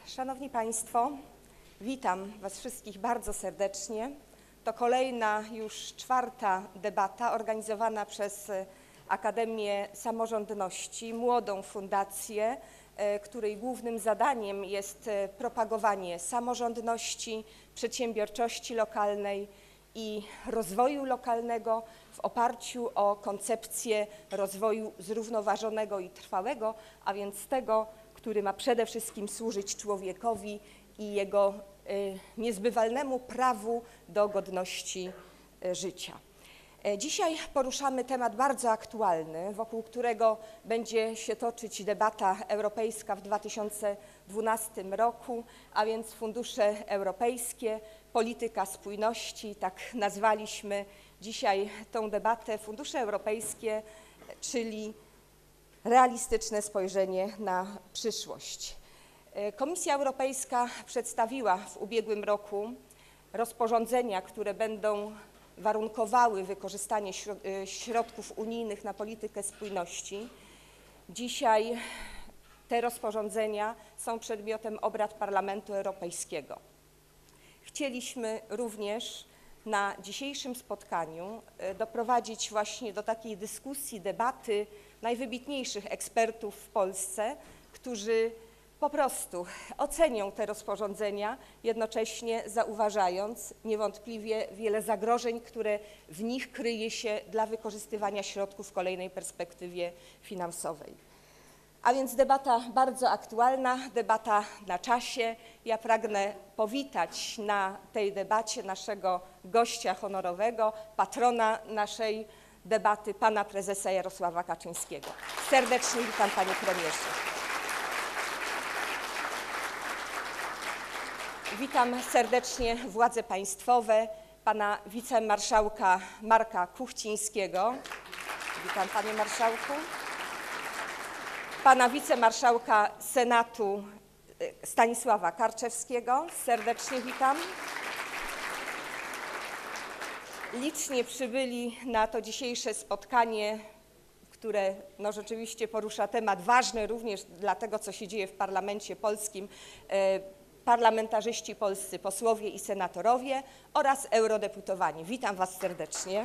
Szanowni Państwo, witam Was wszystkich bardzo serdecznie. To kolejna już czwarta debata organizowana przez Akademię Samorządności, młodą fundację, której głównym zadaniem jest propagowanie samorządności, przedsiębiorczości lokalnej i rozwoju lokalnego w oparciu o koncepcję rozwoju zrównoważonego i trwałego, a więc tego, który ma przede wszystkim służyć człowiekowi i jego niezbywalnemu prawu do godności życia. Dzisiaj poruszamy temat bardzo aktualny, wokół którego będzie się toczyć debata europejska w 2012 roku, a więc fundusze europejskie, polityka spójności, tak nazwaliśmy dzisiaj tę debatę, fundusze europejskie, czyli realistyczne spojrzenie na przyszłość. Komisja Europejska przedstawiła w ubiegłym roku rozporządzenia, które będą warunkowały wykorzystanie środków unijnych na politykę spójności. Dzisiaj te rozporządzenia są przedmiotem obrad Parlamentu Europejskiego. Chcieliśmy również na dzisiejszym spotkaniu doprowadzić właśnie do takiej dyskusji, debaty najwybitniejszych ekspertów w Polsce, którzy po prostu ocenią te rozporządzenia, jednocześnie zauważając niewątpliwie wiele zagrożeń, które w nich kryje się dla wykorzystywania środków w kolejnej perspektywie finansowej. A więc debata bardzo aktualna, debata na czasie. Ja pragnę powitać na tej debacie naszego gościa honorowego, patrona naszej debaty, pana prezesa Jarosława Kaczyńskiego. Serdecznie witam, panie premierze. Witam serdecznie władze państwowe, pana wicemarszałka Marka Kuchcińskiego. Witam, panie marszałku. Pana wicemarszałka Senatu Stanisława Karczewskiego. Serdecznie witam. Licznie przybyli na to dzisiejsze spotkanie, które rzeczywiście porusza temat ważny również dla tego, co się dzieje w parlamencie polskim, parlamentarzyści polscy, posłowie i senatorowie oraz eurodeputowani. Witam Was serdecznie.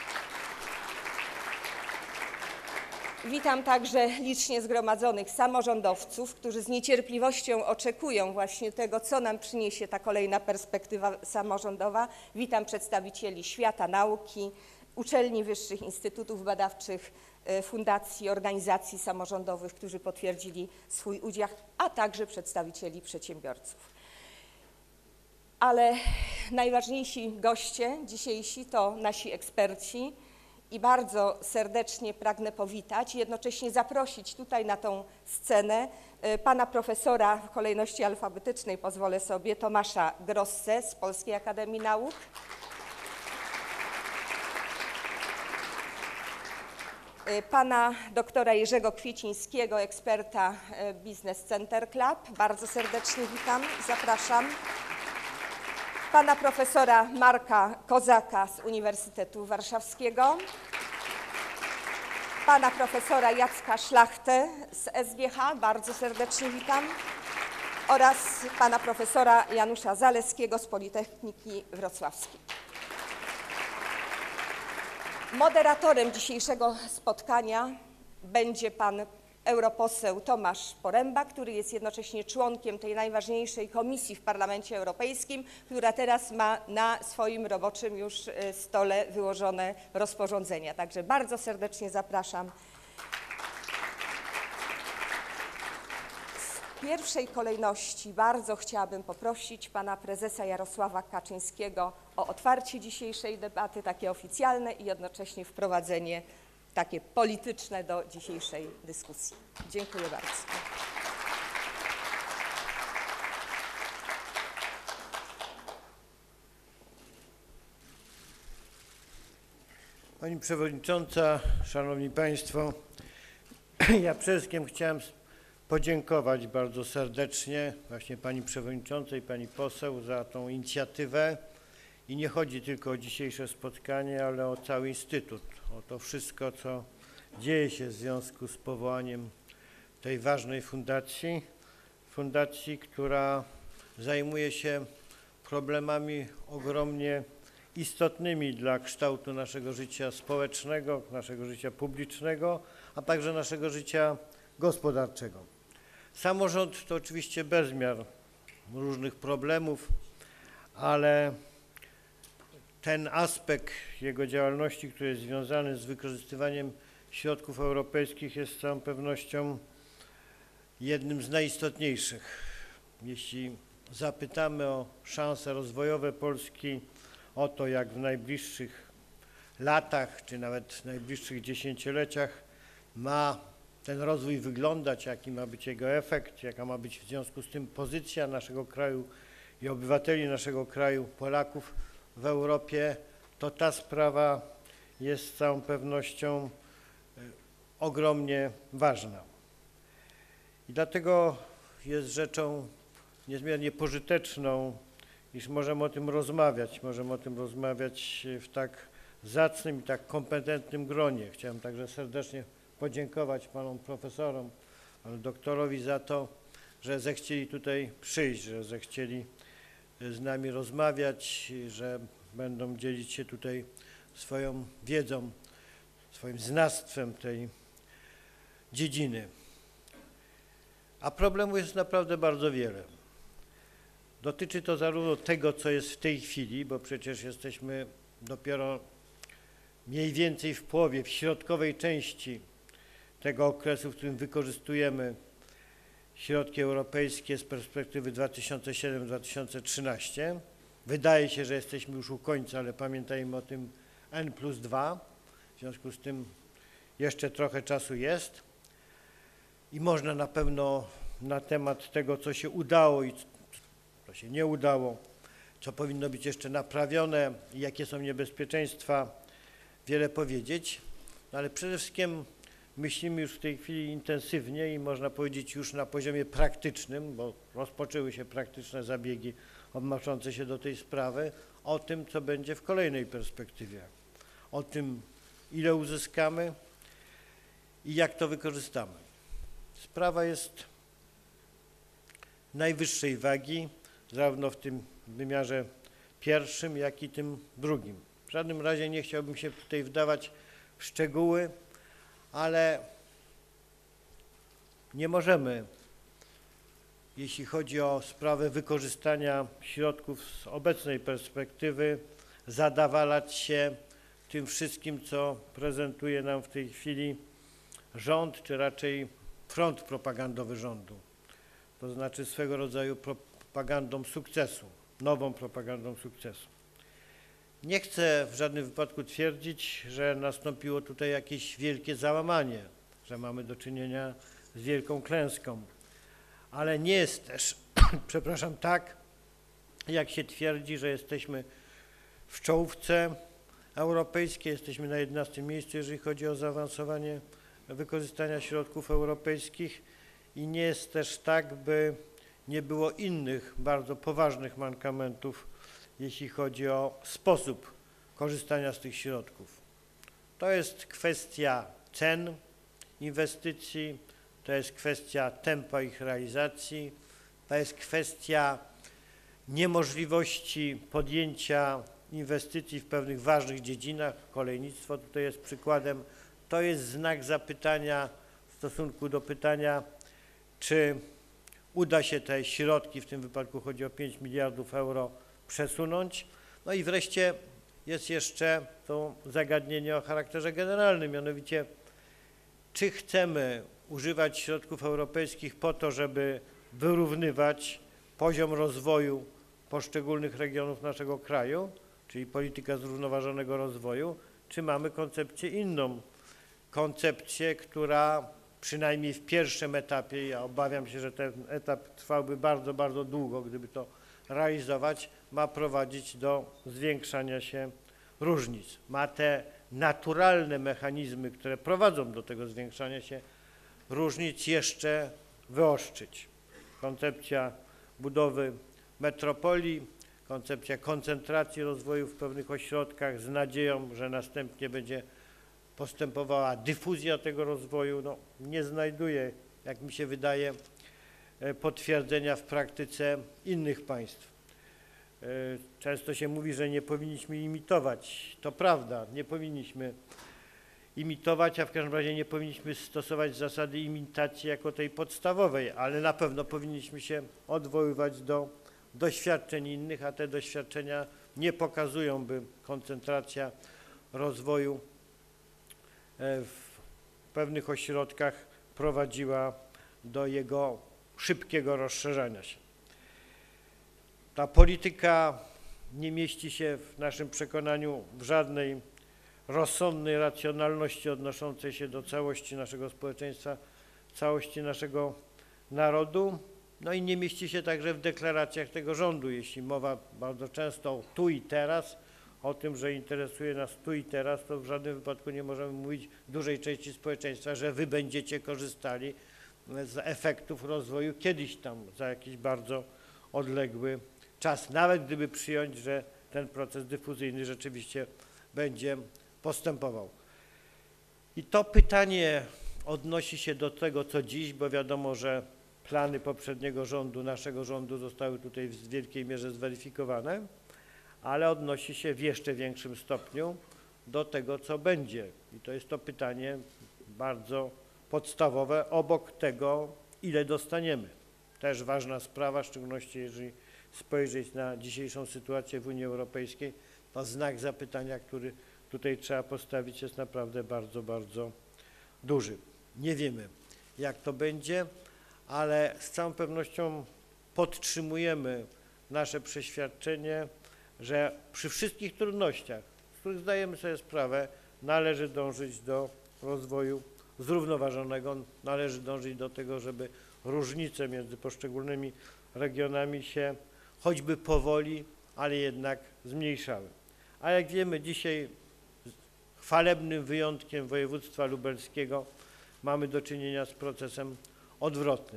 Witam także licznie zgromadzonych samorządowców, którzy z niecierpliwością oczekują właśnie tego, co nam przyniesie ta kolejna perspektywa samorządowa. Witam przedstawicieli świata nauki, uczelni wyższych, instytutów badawczych, fundacji, organizacji samorządowych, którzy potwierdzili swój udział, a także przedstawicieli przedsiębiorców. Ale najważniejsi goście dzisiejsi to nasi eksperci i bardzo serdecznie pragnę powitać i jednocześnie zaprosić tutaj na tą scenę pana profesora w kolejności alfabetycznej, pozwolę sobie, Tomasza Grossę z Polskiej Akademii Nauk, pana doktora Jerzego Kwiecińskiego, eksperta Business Center Club. Bardzo serdecznie witam, zapraszam. Pana profesora Marka Kozaka z Uniwersytetu Warszawskiego. Pana profesora Jacka Szlachtę z SGH. Bardzo serdecznie witam. Oraz pana profesora Janusza Zaleskiego z Politechniki Wrocławskiej. Moderatorem dzisiejszego spotkania będzie pan europoseł Tomasz Poręba, który jest jednocześnie członkiem tej najważniejszej komisji w Parlamencie Europejskim, która teraz ma na swoim roboczym już stole wyłożone rozporządzenia. Także bardzo serdecznie zapraszam. W pierwszej kolejności bardzo chciałabym poprosić pana prezesa Jarosława Kaczyńskiego o otwarcie dzisiejszej debaty, takie oficjalne i jednocześnie wprowadzenie takie polityczne do dzisiejszej dyskusji. Dziękuję bardzo. Pani Przewodnicząca, Szanowni Państwo, ja przede wszystkim chciałem podziękować bardzo serdecznie właśnie Pani Przewodniczącej, Pani Poseł za tą inicjatywę. I nie chodzi tylko o dzisiejsze spotkanie, ale o cały Instytut, o to wszystko, co dzieje się w związku z powołaniem tej ważnej fundacji. fundacji, która zajmuje się problemami ogromnie istotnymi dla kształtu naszego życia społecznego, naszego życia publicznego, a także naszego życia gospodarczego. Samorząd to oczywiście bezmiar różnych problemów, ale ten aspekt jego działalności, który jest związany z wykorzystywaniem środków europejskich, jest z całą pewnością jednym z najistotniejszych. Jeśli zapytamy o szanse rozwojowe Polski, o to, jak w najbliższych latach, czy nawet w najbliższych dziesięcioleciach ma ten rozwój wyglądać, jaki ma być jego efekt, jaka ma być w związku z tym pozycja naszego kraju i obywateli naszego kraju, Polaków w Europie, to ta sprawa jest z całą pewnością ogromnie ważna. I dlatego jest rzeczą niezmiernie pożyteczną, iż możemy o tym rozmawiać w tak zacnym i tak kompetentnym gronie. Chciałem także serdecznie podziękować panom profesorom, panu doktorowi za to, że zechcieli tutaj przyjść, że zechcieli z nami rozmawiać, że będą dzielić się tutaj swoją wiedzą, swoim znawstwem tej dziedziny. A problemów jest naprawdę bardzo wiele. Dotyczy to zarówno tego, co jest w tej chwili, bo przecież jesteśmy dopiero mniej więcej w połowie, w środkowej części tego okresu, w którym wykorzystujemy środki europejskie z perspektywy 2007-2013. Wydaje się, że jesteśmy już u końca, ale pamiętajmy o tym N+2. W związku z tym jeszcze trochę czasu jest i można na pewno na temat tego, co się udało i co się nie udało, co powinno być jeszcze naprawione i jakie są niebezpieczeństwa, wiele powiedzieć, no ale przede wszystkim myślimy już w tej chwili intensywnie i można powiedzieć już na poziomie praktycznym, bo rozpoczęły się praktyczne zabiegi odnoszące się do tej sprawy, o tym, co będzie w kolejnej perspektywie, o tym, ile uzyskamy i jak to wykorzystamy. Sprawa jest najwyższej wagi, zarówno w tym wymiarze pierwszym, jak i tym drugim. W żadnym razie nie chciałbym się tutaj wdawać w szczegóły, ale nie możemy, jeśli chodzi o sprawę wykorzystania środków z obecnej perspektywy, zadawalać się tym wszystkim, co prezentuje nam w tej chwili rząd, czy raczej front propagandowy rządu. To znaczy swego rodzaju propagandą sukcesu, nową propagandą sukcesu. Nie chcę w żadnym wypadku twierdzić, że nastąpiło tutaj jakieś wielkie załamanie, że mamy do czynienia z wielką klęską, ale nie jest też, przepraszam, tak, jak się twierdzi, że jesteśmy w czołówce europejskiej, jesteśmy na 11. miejscu, jeżeli chodzi o zaawansowanie wykorzystania środków europejskich i nie jest też tak, by nie było innych bardzo poważnych mankamentów, jeśli chodzi o sposób korzystania z tych środków. To jest kwestia cen inwestycji, to jest kwestia tempa ich realizacji, to jest kwestia niemożliwości podjęcia inwestycji w pewnych ważnych dziedzinach, kolejnictwo tutaj jest przykładem, to jest znak zapytania w stosunku do pytania, czy uda się te środki, w tym wypadku chodzi o 5 miliardów euro, przesunąć. No i wreszcie jest jeszcze to zagadnienie o charakterze generalnym, mianowicie czy chcemy używać środków europejskich po to, żeby wyrównywać poziom rozwoju poszczególnych regionów naszego kraju, czyli polityka zrównoważonego rozwoju, czy mamy koncepcję inną, koncepcję, która przynajmniej w pierwszym etapie, ja obawiam się, że ten etap trwałby bardzo, bardzo długo, gdyby to realizować, ma prowadzić do zwiększania się różnic. Ma te naturalne mechanizmy, które prowadzą do tego zwiększania się różnic, jeszcze wyostrzyć. Koncepcja budowy metropolii, koncepcja koncentracji rozwoju w pewnych ośrodkach z nadzieją, że następnie będzie postępowała dyfuzja tego rozwoju, no, nie znajduje, jak mi się wydaje, potwierdzenia w praktyce innych państw. Często się mówi, że nie powinniśmy imitować. To prawda, nie powinniśmy imitować, a w każdym razie nie powinniśmy stosować zasady imitacji jako tej podstawowej, ale na pewno powinniśmy się odwoływać do doświadczeń innych, a te doświadczenia nie pokazują, by koncentracja rozwoju w pewnych ośrodkach prowadziła do jego szybkiego rozszerzania się. Ta polityka nie mieści się w naszym przekonaniu w żadnej rozsądnej racjonalności odnoszącej się do całości naszego społeczeństwa, całości naszego narodu, no i nie mieści się także w deklaracjach tego rządu, jeśli mowa bardzo często o tu i teraz, o tym, że interesuje nas tu i teraz, to w żadnym wypadku nie możemy mówić dużej części społeczeństwa, że wy będziecie korzystali z efektów rozwoju kiedyś tam, za jakiś bardzo odległy czas, nawet gdyby przyjąć, że ten proces dyfuzyjny rzeczywiście będzie postępował. I to pytanie odnosi się do tego, co dziś, bo wiadomo, że plany poprzedniego rządu, naszego rządu zostały tutaj w wielkiej mierze zweryfikowane, ale odnosi się w jeszcze większym stopniu do tego, co będzie. I to jest to pytanie bardzo podstawowe, obok tego, ile dostaniemy. Też ważna sprawa, w szczególności jeżeli spojrzeć na dzisiejszą sytuację w Unii Europejskiej, to znak zapytania, który tutaj trzeba postawić, jest naprawdę bardzo, bardzo duży. Nie wiemy, jak to będzie, ale z całą pewnością podtrzymujemy nasze przeświadczenie, że przy wszystkich trudnościach, z których zdajemy sobie sprawę, należy dążyć do rozwoju zrównoważonego, należy dążyć do tego, żeby różnice między poszczególnymi regionami się choćby powoli, ale jednak zmniejszały. A jak wiemy, dzisiaj chwalebnym wyjątkiem województwa lubelskiego mamy do czynienia z procesem odwrotnym.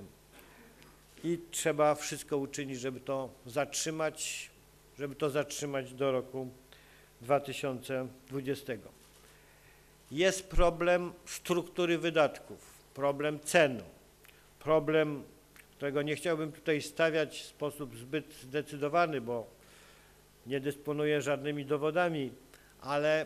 I trzeba wszystko uczynić, żeby to zatrzymać do roku 2020. Jest problem struktury wydatków, problem cen, problem, którego nie chciałbym tutaj stawiać w sposób zbyt zdecydowany, bo nie dysponuję żadnymi dowodami, ale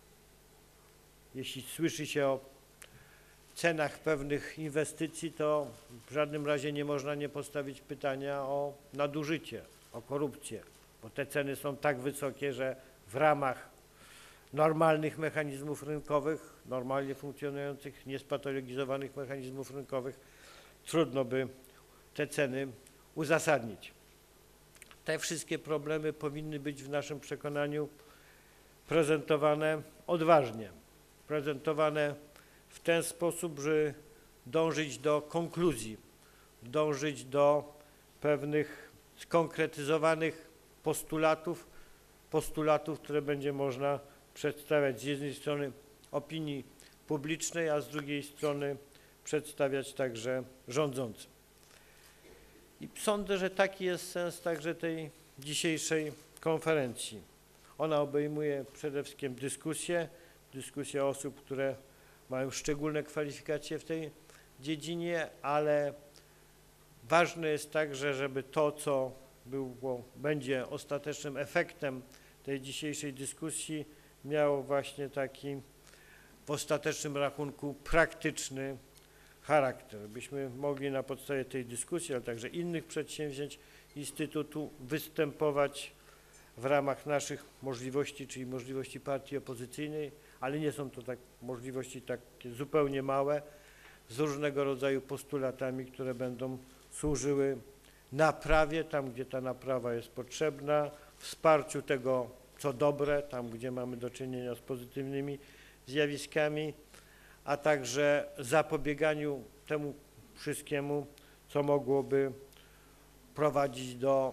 jeśli słyszy się o cenach pewnych inwestycji, to w żadnym razie nie można nie postawić pytania o nadużycie, o korupcję, bo te ceny są tak wysokie, że w ramach normalnych mechanizmów rynkowych, normalnie funkcjonujących, niespatologizowanych mechanizmów rynkowych, trudno by te ceny uzasadnić. Te wszystkie problemy powinny być w naszym przekonaniu prezentowane odważnie, prezentowane w ten sposób, że dążyć do konkluzji, dążyć do pewnych skonkretyzowanych postulatów, które będzie można przedstawiać z jednej strony opinii publicznej, a z drugiej strony przedstawiać także rządzącym. I sądzę, że taki jest sens także tej dzisiejszej konferencji. Ona obejmuje przede wszystkim dyskusję osób, które mają szczególne kwalifikacje w tej dziedzinie, ale ważne jest także, żeby to, co będzie ostatecznym efektem tej dzisiejszej dyskusji, miało właśnie taki w ostatecznym rachunku praktyczny charakter, byśmy mogli na podstawie tej dyskusji, ale także innych przedsięwzięć Instytutu występować w ramach naszych możliwości, czyli możliwości partii opozycyjnej, ale nie są to możliwości takie zupełnie małe, z różnego rodzaju postulatami, które będą służyły naprawie, tam gdzie ta naprawa jest potrzebna, wsparciu tego, co dobre, tam gdzie mamy do czynienia z pozytywnymi zjawiskami, a także zapobieganiu temu wszystkiemu, co mogłoby prowadzić do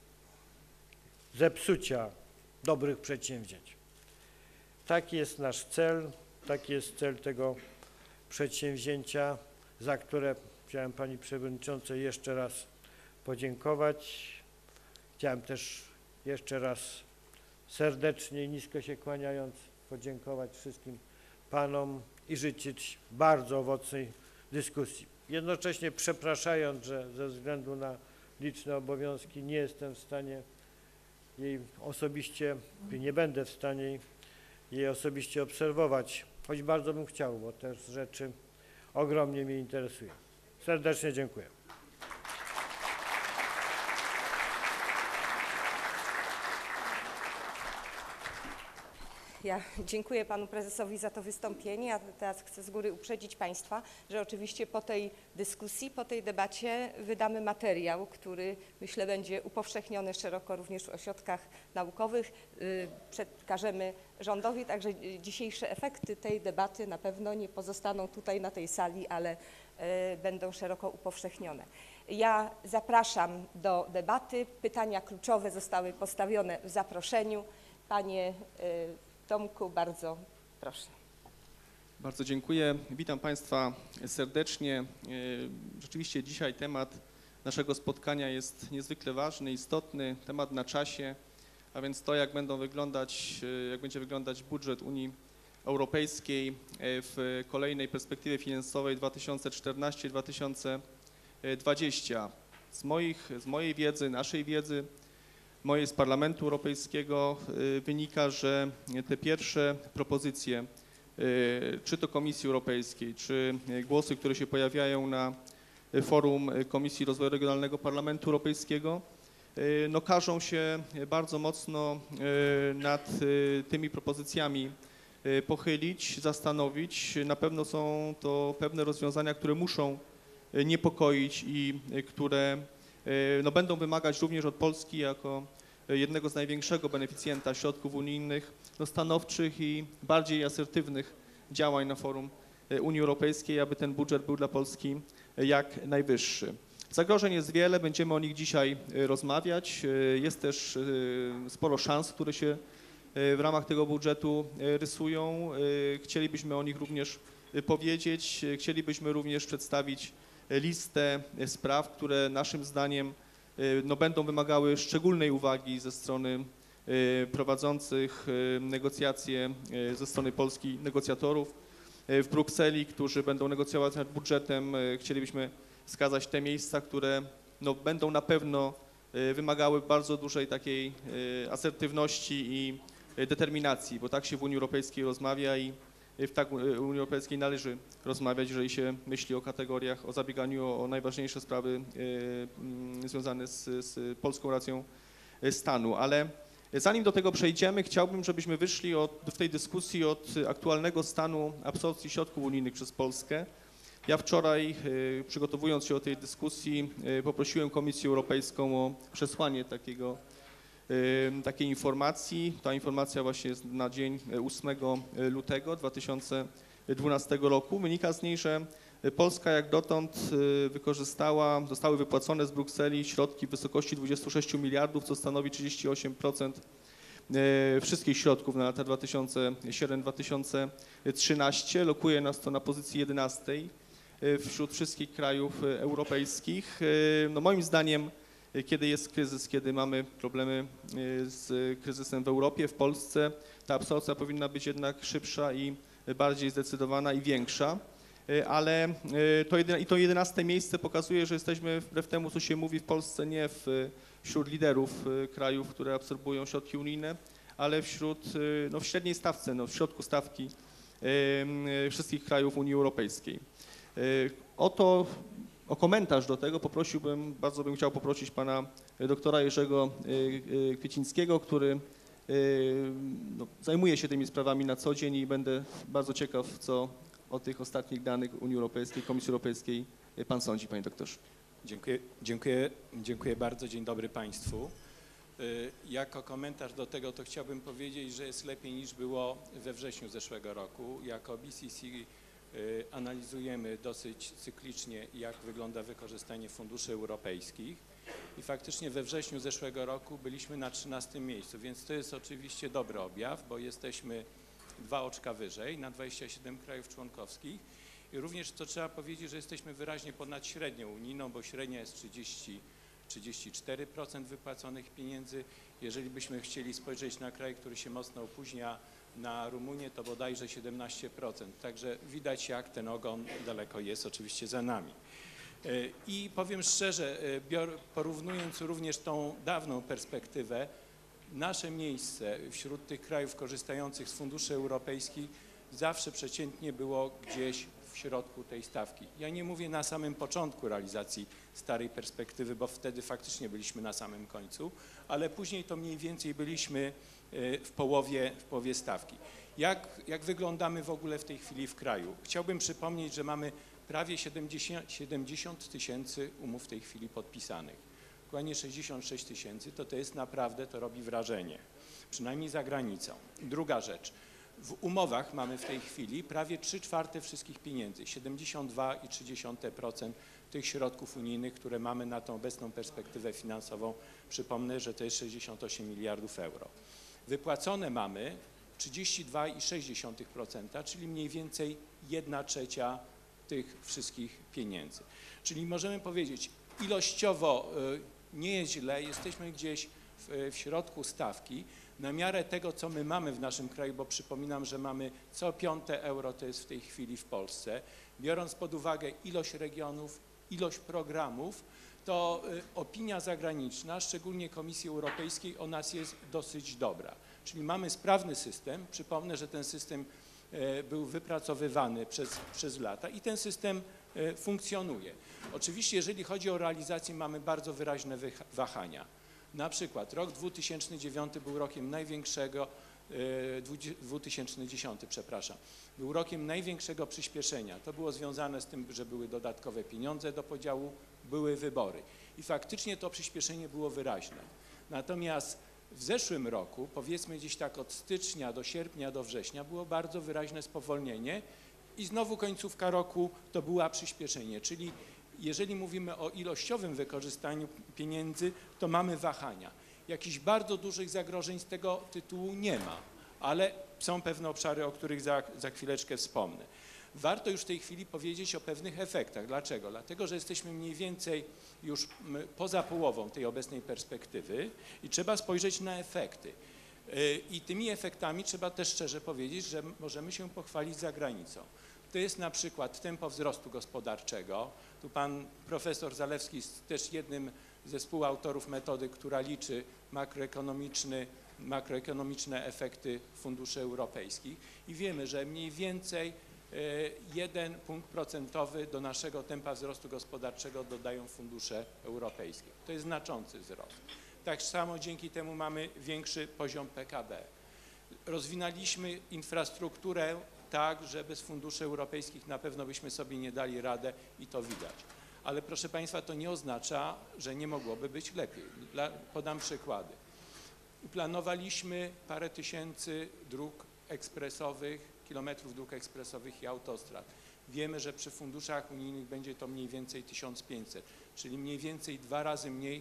zepsucia dobrych przedsięwzięć. Taki jest nasz cel, taki jest cel tego przedsięwzięcia, za które chciałem Pani Przewodniczącej jeszcze raz podziękować. Chciałem też jeszcze raz serdecznie i nisko się kłaniając podziękować wszystkim Panom i życzyć bardzo owocnej dyskusji. jednocześnie przepraszając, że ze względu na liczne obowiązki nie jestem w stanie jej osobiście, nie będę w stanie jej osobiście obserwować, choć bardzo bym chciał, bo też rzeczy ogromnie mnie interesują. Serdecznie dziękuję. Ja dziękuję panu prezesowi za to wystąpienie, a teraz chcę z góry uprzedzić państwa, że oczywiście po tej dyskusji, po tej debacie wydamy materiał, który myślę będzie upowszechniony szeroko również w ośrodkach naukowych. Przekażemy rządowi, także dzisiejsze efekty tej debaty na pewno nie pozostaną tutaj na tej sali, ale będą szeroko upowszechnione. Ja zapraszam do debaty. Pytania kluczowe zostały postawione w zaproszeniu. Panie Tomku, bardzo proszę. Bardzo dziękuję. Witam Państwa serdecznie. Rzeczywiście dzisiaj temat naszego spotkania jest niezwykle ważny, istotny, temat na czasie, a więc to, jak będzie wyglądać budżet Unii Europejskiej w kolejnej perspektywie finansowej 2014-2020. Z mojej wiedzy, naszej wiedzy, mojej z Parlamentu Europejskiego wynika, że te pierwsze propozycje, czy to Komisji Europejskiej, czy głosy, które się pojawiają na forum Komisji Rozwoju Regionalnego Parlamentu Europejskiego, no każą się bardzo mocno nad tymi propozycjami pochylić, zastanowić. Na pewno są to pewne rozwiązania, które muszą niepokoić i które no, będą wymagać również od Polski jako jednego z największego beneficjenta środków unijnych, no, stanowczych i bardziej asertywnych działań na forum Unii Europejskiej, aby ten budżet był dla Polski jak najwyższy. Zagrożeń jest wiele, będziemy o nich dzisiaj rozmawiać. Jest też sporo szans, które się w ramach tego budżetu rysują. Chcielibyśmy o nich również powiedzieć. Chcielibyśmy również przedstawić listę spraw, które naszym zdaniem no, będą wymagały szczególnej uwagi ze strony prowadzących negocjacje ze strony Polski negocjatorów w Brukseli, którzy będą negocjować nad budżetem. Chcielibyśmy wskazać te miejsca, które no, będą na pewno wymagały bardzo dużej takiej asertywności i determinacji, bo tak się w Unii Europejskiej rozmawia i w Unii Europejskiej należy rozmawiać, jeżeli się myśli o kategoriach, o zabieganiu o najważniejsze sprawy związane z polską racją stanu. Ale zanim do tego przejdziemy, chciałbym, żebyśmy wyszli w tej dyskusji od aktualnego stanu absorpcji środków unijnych przez Polskę. Ja wczoraj, przygotowując się do tej dyskusji, poprosiłem Komisję Europejską o przesłanie takiej informacji. Ta informacja właśnie jest na dzień 8 lutego 2012 roku. Wynika z niej, że Polska jak dotąd zostały wypłacone z Brukseli środki w wysokości 26 miliardów, co stanowi 38% wszystkich środków na lata 2007-2013. Lokuje nas to na pozycji 11 wśród wszystkich krajów europejskich. No moim zdaniem, kiedy jest kryzys, kiedy mamy problemy z kryzysem w Europie, w Polsce, ta absorpcja powinna być jednak szybsza i bardziej zdecydowana i większa, ale to 11 miejsce pokazuje, że jesteśmy wbrew temu, co się mówi w Polsce, nie wśród liderów krajów, które absorbują środki unijne, ale w średniej stawce, no, w środku stawki wszystkich krajów Unii Europejskiej. O komentarz do tego bardzo bym chciał poprosić pana doktora Jerzego Kwiecińskiego, który no, zajmuje się tymi sprawami na co dzień i będę bardzo ciekaw, co o tych ostatnich danych Unii Europejskiej, Komisji Europejskiej pan sądzi, panie doktorze. Dziękuję bardzo. Dzień dobry państwu. Jako komentarz do tego to chciałbym powiedzieć, że jest lepiej niż było we wrześniu zeszłego roku. Jako BCC analizujemy dosyć cyklicznie, jak wygląda wykorzystanie funduszy europejskich i faktycznie we wrześniu zeszłego roku byliśmy na 13 miejscu, więc to jest oczywiście dobry objaw, bo jesteśmy 2 oczka wyżej na 27 krajów członkowskich i również to trzeba powiedzieć, że jesteśmy wyraźnie ponad średnią unijną, bo średnia jest 34% wypłaconych pieniędzy. Jeżeli byśmy chcieli spojrzeć na kraj, który się mocno opóźnia, na Rumunię to bodajże 17%, także widać, jak ten ogon daleko jest oczywiście za nami. I powiem szczerze, porównując również tą dawną perspektywę, nasze miejsce wśród tych krajów korzystających z funduszy europejskich zawsze przeciętnie było gdzieś w środku tej stawki. Ja nie mówię na samym początku realizacji starej perspektywy, bo wtedy faktycznie byliśmy na samym końcu, ale później to mniej więcej byliśmy w połowie stawki. Jak wyglądamy w ogóle w tej chwili w kraju? Chciałbym przypomnieć, że mamy prawie 70 tysięcy umów w tej chwili podpisanych. Dokładnie 66 tysięcy, to jest naprawdę, to robi wrażenie, przynajmniej za granicą. Druga rzecz, w umowach mamy w tej chwili prawie 3/4 wszystkich pieniędzy, 72,3% tych środków unijnych, które mamy na tą obecną perspektywę finansową. Przypomnę, że to jest 68 miliardów euro. Wypłacone mamy 32,6%, czyli mniej więcej 1/3 tych wszystkich pieniędzy. Czyli możemy powiedzieć, ilościowo nie jest źle, jesteśmy gdzieś w środku stawki, na miarę tego, co my mamy w naszym kraju, bo przypominam, że mamy co 5. euro to jest w tej chwili w Polsce. Biorąc pod uwagę ilość regionów, ilość programów, to opinia zagraniczna, szczególnie Komisji Europejskiej, o nas jest dosyć dobra. Czyli mamy sprawny system. Przypomnę, że ten system był wypracowywany przez lata i ten system funkcjonuje. Oczywiście, jeżeli chodzi o realizację, mamy bardzo wyraźne wahania. Na przykład rok 2009 był rokiem największego, 2010, przepraszam, był rokiem największego przyspieszenia. To było związane z tym, że były dodatkowe pieniądze do podziału, były wybory. I faktycznie to przyspieszenie było wyraźne. Natomiast w zeszłym roku, powiedzmy gdzieś tak od stycznia do sierpnia, do września, było bardzo wyraźne spowolnienie i znowu końcówka roku to było przyspieszenie, czyli jeżeli mówimy o ilościowym wykorzystaniu pieniędzy, to mamy wahania. Jakichś bardzo dużych zagrożeń z tego tytułu nie ma, ale są pewne obszary, o których za chwileczkę wspomnę. Warto już w tej chwili powiedzieć o pewnych efektach. Dlaczego? Dlatego, że jesteśmy mniej więcej już poza połową tej obecnej perspektywy i trzeba spojrzeć na efekty. I tymi efektami trzeba też szczerze powiedzieć, że możemy się pochwalić za granicą. To jest na przykład tempo wzrostu gospodarczego. Tu pan profesor Zalewski jest też jednym ze współautorów metody, która liczy makroekonomiczne efekty funduszy europejskich i wiemy, że mniej więcej 1 punkt procentowy do naszego tempa wzrostu gospodarczego dodają fundusze europejskie. To jest znaczący wzrost. Tak samo dzięki temu mamy większy poziom PKB. Rozwinęliśmy infrastrukturę tak, że bez funduszy europejskich na pewno byśmy sobie nie dali radę i to widać. Ale proszę Państwa, to nie oznacza, że nie mogłoby być lepiej. Podam przykłady. Planowaliśmy parę tysięcy dróg ekspresowych, kilometrów dróg ekspresowych i autostrad. Wiemy, że przy funduszach unijnych będzie to mniej więcej 1500, czyli mniej więcej 2 razy mniej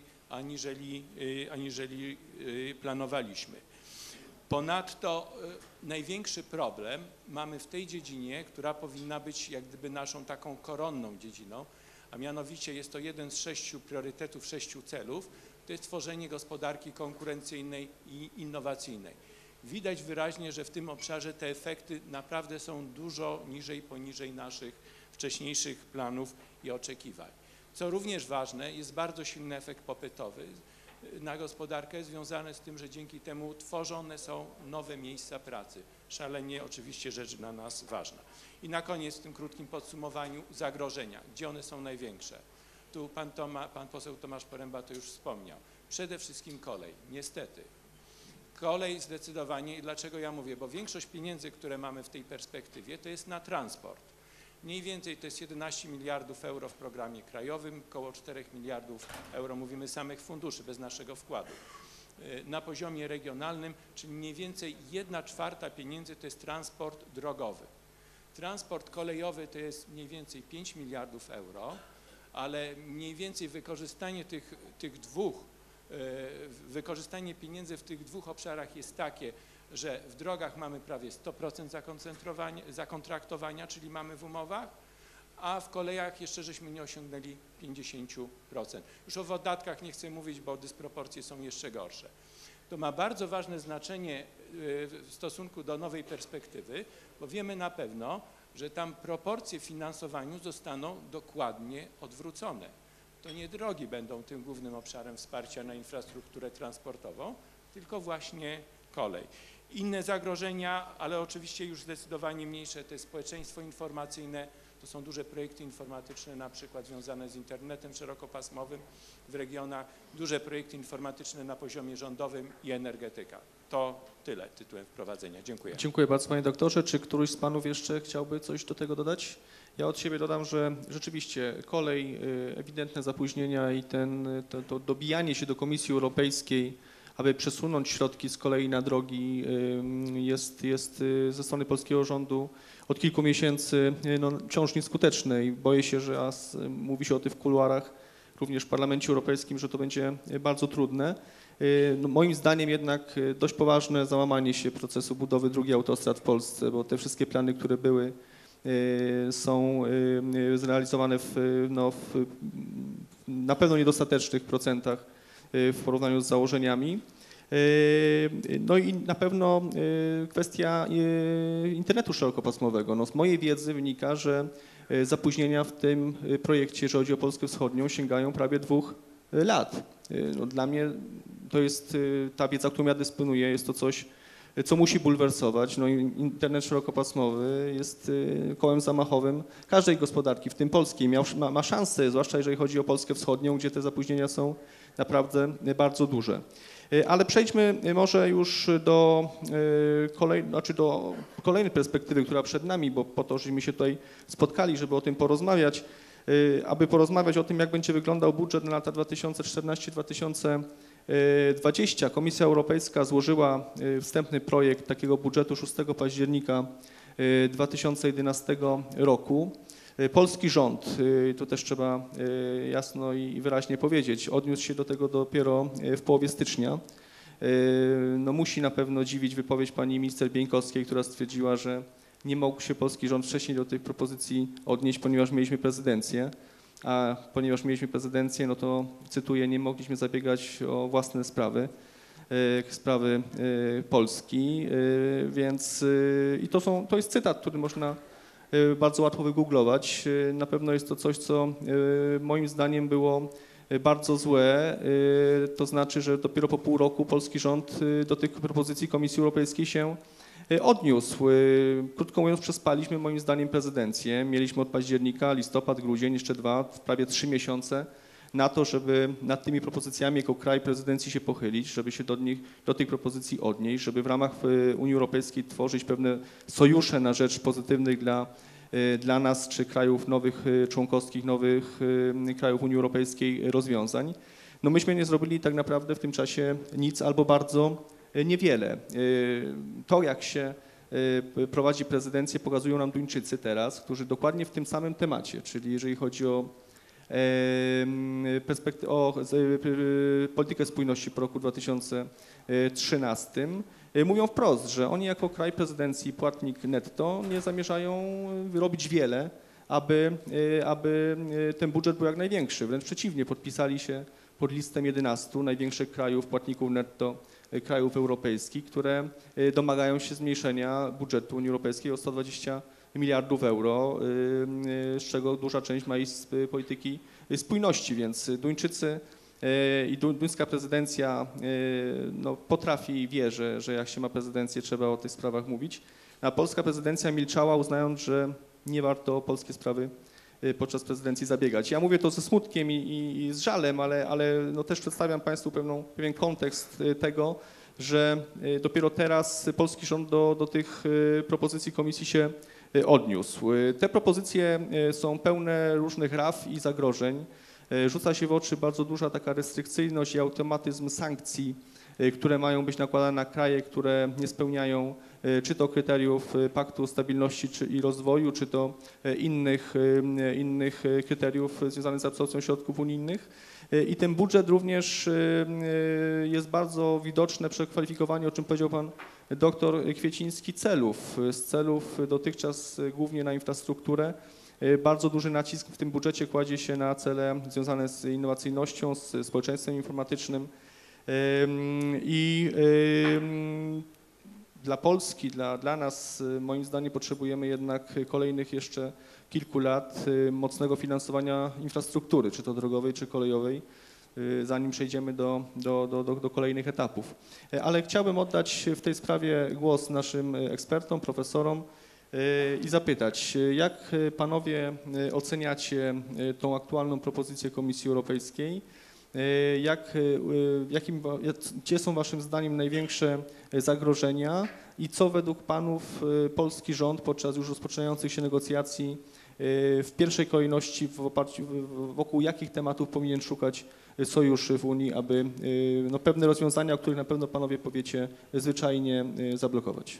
aniżeli planowaliśmy. Ponadto największy problem mamy w tej dziedzinie, która powinna być jak gdyby naszą taką koronną dziedziną, a mianowicie jest to jeden z 6 priorytetów, 6 celów, to jest tworzenie gospodarki konkurencyjnej i innowacyjnej. Widać wyraźnie, że w tym obszarze te efekty naprawdę są dużo poniżej naszych wcześniejszych planów i oczekiwań. Co również ważne, jest bardzo silny efekt popytowy na gospodarkę związany z tym, że dzięki temu tworzone są nowe miejsca pracy. Szalenie oczywiście rzecz dla nas ważna. I na koniec w tym krótkim podsumowaniu zagrożenia. Gdzie one są największe? Tu pan poseł Tomasz Poręba to już wspomniał. Przede wszystkim kolej, niestety. Kolej zdecydowanie i dlaczego ja mówię, bo większość pieniędzy, które mamy w tej perspektywie, to jest na transport. Mniej więcej to jest 11 miliardów euro w programie krajowym, około 4 miliardów euro, mówimy samych funduszy, bez naszego wkładu. Na poziomie regionalnym, czyli mniej więcej 1/4 pieniędzy to jest transport drogowy. Transport kolejowy to jest mniej więcej 5 miliardów euro, ale mniej więcej wykorzystanie pieniędzy w tych 2 obszarach jest takie, że w drogach mamy prawie 100% zakontraktowania, czyli mamy w umowach, a w kolejach jeszcze żeśmy nie osiągnęli 50%. Już o wydatkach nie chcę mówić, bo dysproporcje są jeszcze gorsze. to ma bardzo ważne znaczenie w stosunku do nowej perspektywy, bo wiemy na pewno, że tam proporcje w finansowaniu zostaną dokładnie odwrócone. To nie drogi będą tym głównym obszarem wsparcia na infrastrukturę transportową, tylko właśnie kolej. Inne zagrożenia, ale oczywiście już zdecydowanie mniejsze, to jest społeczeństwo informacyjne, to są duże projekty informatyczne, na przykład związane z internetem szerokopasmowym w regionach, duże projekty informatyczne na poziomie rządowym i energetyka. To tyle tytułem wprowadzenia. Dziękuję. Dziękuję bardzo, panie doktorze. Czy któryś z panów jeszcze chciałby coś do tego dodać? Ja od siebie dodam, że rzeczywiście kolej, ewidentne zapóźnienia i to dobijanie się do Komisji Europejskiej, aby przesunąć środki z kolei na drogi jest ze strony polskiego rządu od kilku miesięcy wciąż nieskuteczne i boję się, że mówi się o tym w kuluarach, również w Parlamencie Europejskim, że to będzie bardzo trudne. Moim zdaniem jednak dość poważne załamanie się procesu budowy drugiej autostrad w Polsce, bo te wszystkie plany, które były, są zrealizowane na pewno niedostatecznych procentach w porównaniu z założeniami. No i na pewno kwestia internetu szerokopasmowego. Z mojej wiedzy wynika, że zapóźnienia w tym projekcie, jeżeli chodzi o Polskę Wschodnią, sięgają prawie 2 lat. Dla mnie to jest ta wiedza, którą ja dysponuję, jest to coś, co musi bulwersować. Internet szerokopasmowy jest kołem zamachowym każdej gospodarki, w tym polskiej. Ma szansę, zwłaszcza jeżeli chodzi o Polskę Wschodnią, gdzie te zapóźnienia są naprawdę bardzo duże. Ale przejdźmy może już do kolejnej perspektywy, która przed nami, bo po to, żeśmy się tutaj spotkali, żeby o tym porozmawiać, aby porozmawiać o tym, jak będzie wyglądał budżet na lata 2014-2020. Komisja Europejska złożyła wstępny projekt takiego budżetu 6 października 2011 roku. Polski rząd, to też trzeba jasno i wyraźnie powiedzieć, odniósł się do tego dopiero w połowie stycznia. Musi na pewno dziwić wypowiedź pani minister Bieńkowskiej, która stwierdziła, że nie mógł się polski rząd wcześniej do tych propozycji odnieść, ponieważ mieliśmy prezydencję, a ponieważ mieliśmy prezydencję, no to cytuję, nie mogliśmy zabiegać o własne sprawy Polski, więc i to jest cytat, który można bardzo łatwo wygooglować. Na pewno jest to coś, co moim zdaniem było bardzo złe. To znaczy, że dopiero po pół roku polski rząd do tych propozycji Komisji Europejskiej się odniósł. Krótko mówiąc, przespaliśmy moim zdaniem prezydencję. Mieliśmy od października, listopad, grudzień, jeszcze prawie 3 miesiące na to, żeby nad tymi propozycjami jako kraj prezydencji się pochylić, żeby się do tych propozycji odnieść, żeby w ramach Unii Europejskiej tworzyć pewne sojusze na rzecz pozytywnych dla nas czy krajów nowych członkowskich, nowych krajów Unii Europejskiej rozwiązań. Myśmy nie zrobili tak naprawdę w tym czasie nic albo bardzo niewiele. To, jak się prowadzi prezydencję, pokazują nam Duńczycy teraz, którzy dokładnie w tym samym temacie, czyli jeżeli chodzi o politykę spójności po roku 2013, mówią wprost, że oni jako kraj prezydencji, płatnik netto, nie zamierzają robić wiele, aby ten budżet był jak największy. Wręcz przeciwnie, podpisali się pod listem 11 największych krajów, płatników netto krajów europejskich, które domagają się zmniejszenia budżetu Unii Europejskiej o 120 miliardów euro, z czego duża część ma iść z polityki spójności, więc Duńczycy i duńska prezydencja potrafi i wie, że jak się ma prezydencję, trzeba o tych sprawach mówić. A polska prezydencja milczała, uznając, że nie warto o polskie sprawy podczas prezydencji zabiegać. Ja mówię to ze smutkiem i z żalem, ale też przedstawiam Państwu pewien kontekst tego, że dopiero teraz polski rząd do tych propozycji komisji się odniósł. Te propozycje są pełne różnych raf i zagrożeń. Rzuca się w oczy bardzo duża taka restrykcyjność i automatyzm sankcji, które mają być nakładane na kraje, które nie spełniają czy to kryteriów Paktu Stabilności i Rozwoju, czy to innych kryteriów związanych z absorpcją środków unijnych. I ten budżet również jest bardzo widoczne przekwalifikowanie, o czym powiedział pan doktor Kwieciński, celów. Z celów dotychczas głównie na infrastrukturę. Bardzo duży nacisk w tym budżecie kładzie się na cele związane z innowacyjnością, z społeczeństwem informatycznym. I dla Polski, dla nas, moim zdaniem, potrzebujemy jednak kolejnych jeszcze kilku lat mocnego finansowania infrastruktury, czy to drogowej, czy kolejowej, zanim przejdziemy do kolejnych etapów. Ale chciałbym oddać w tej sprawie głos naszym ekspertom, profesorom i zapytać, jak panowie oceniacie tą aktualną propozycję Komisji Europejskiej? Gdzie są waszym zdaniem największe zagrożenia i co według panów polski rząd podczas już rozpoczynających się negocjacji w pierwszej kolejności wokół jakich tematów powinien szukać sojuszy w Unii, aby no, pewne rozwiązania, o których na pewno panowie powiecie, zwyczajnie zablokować?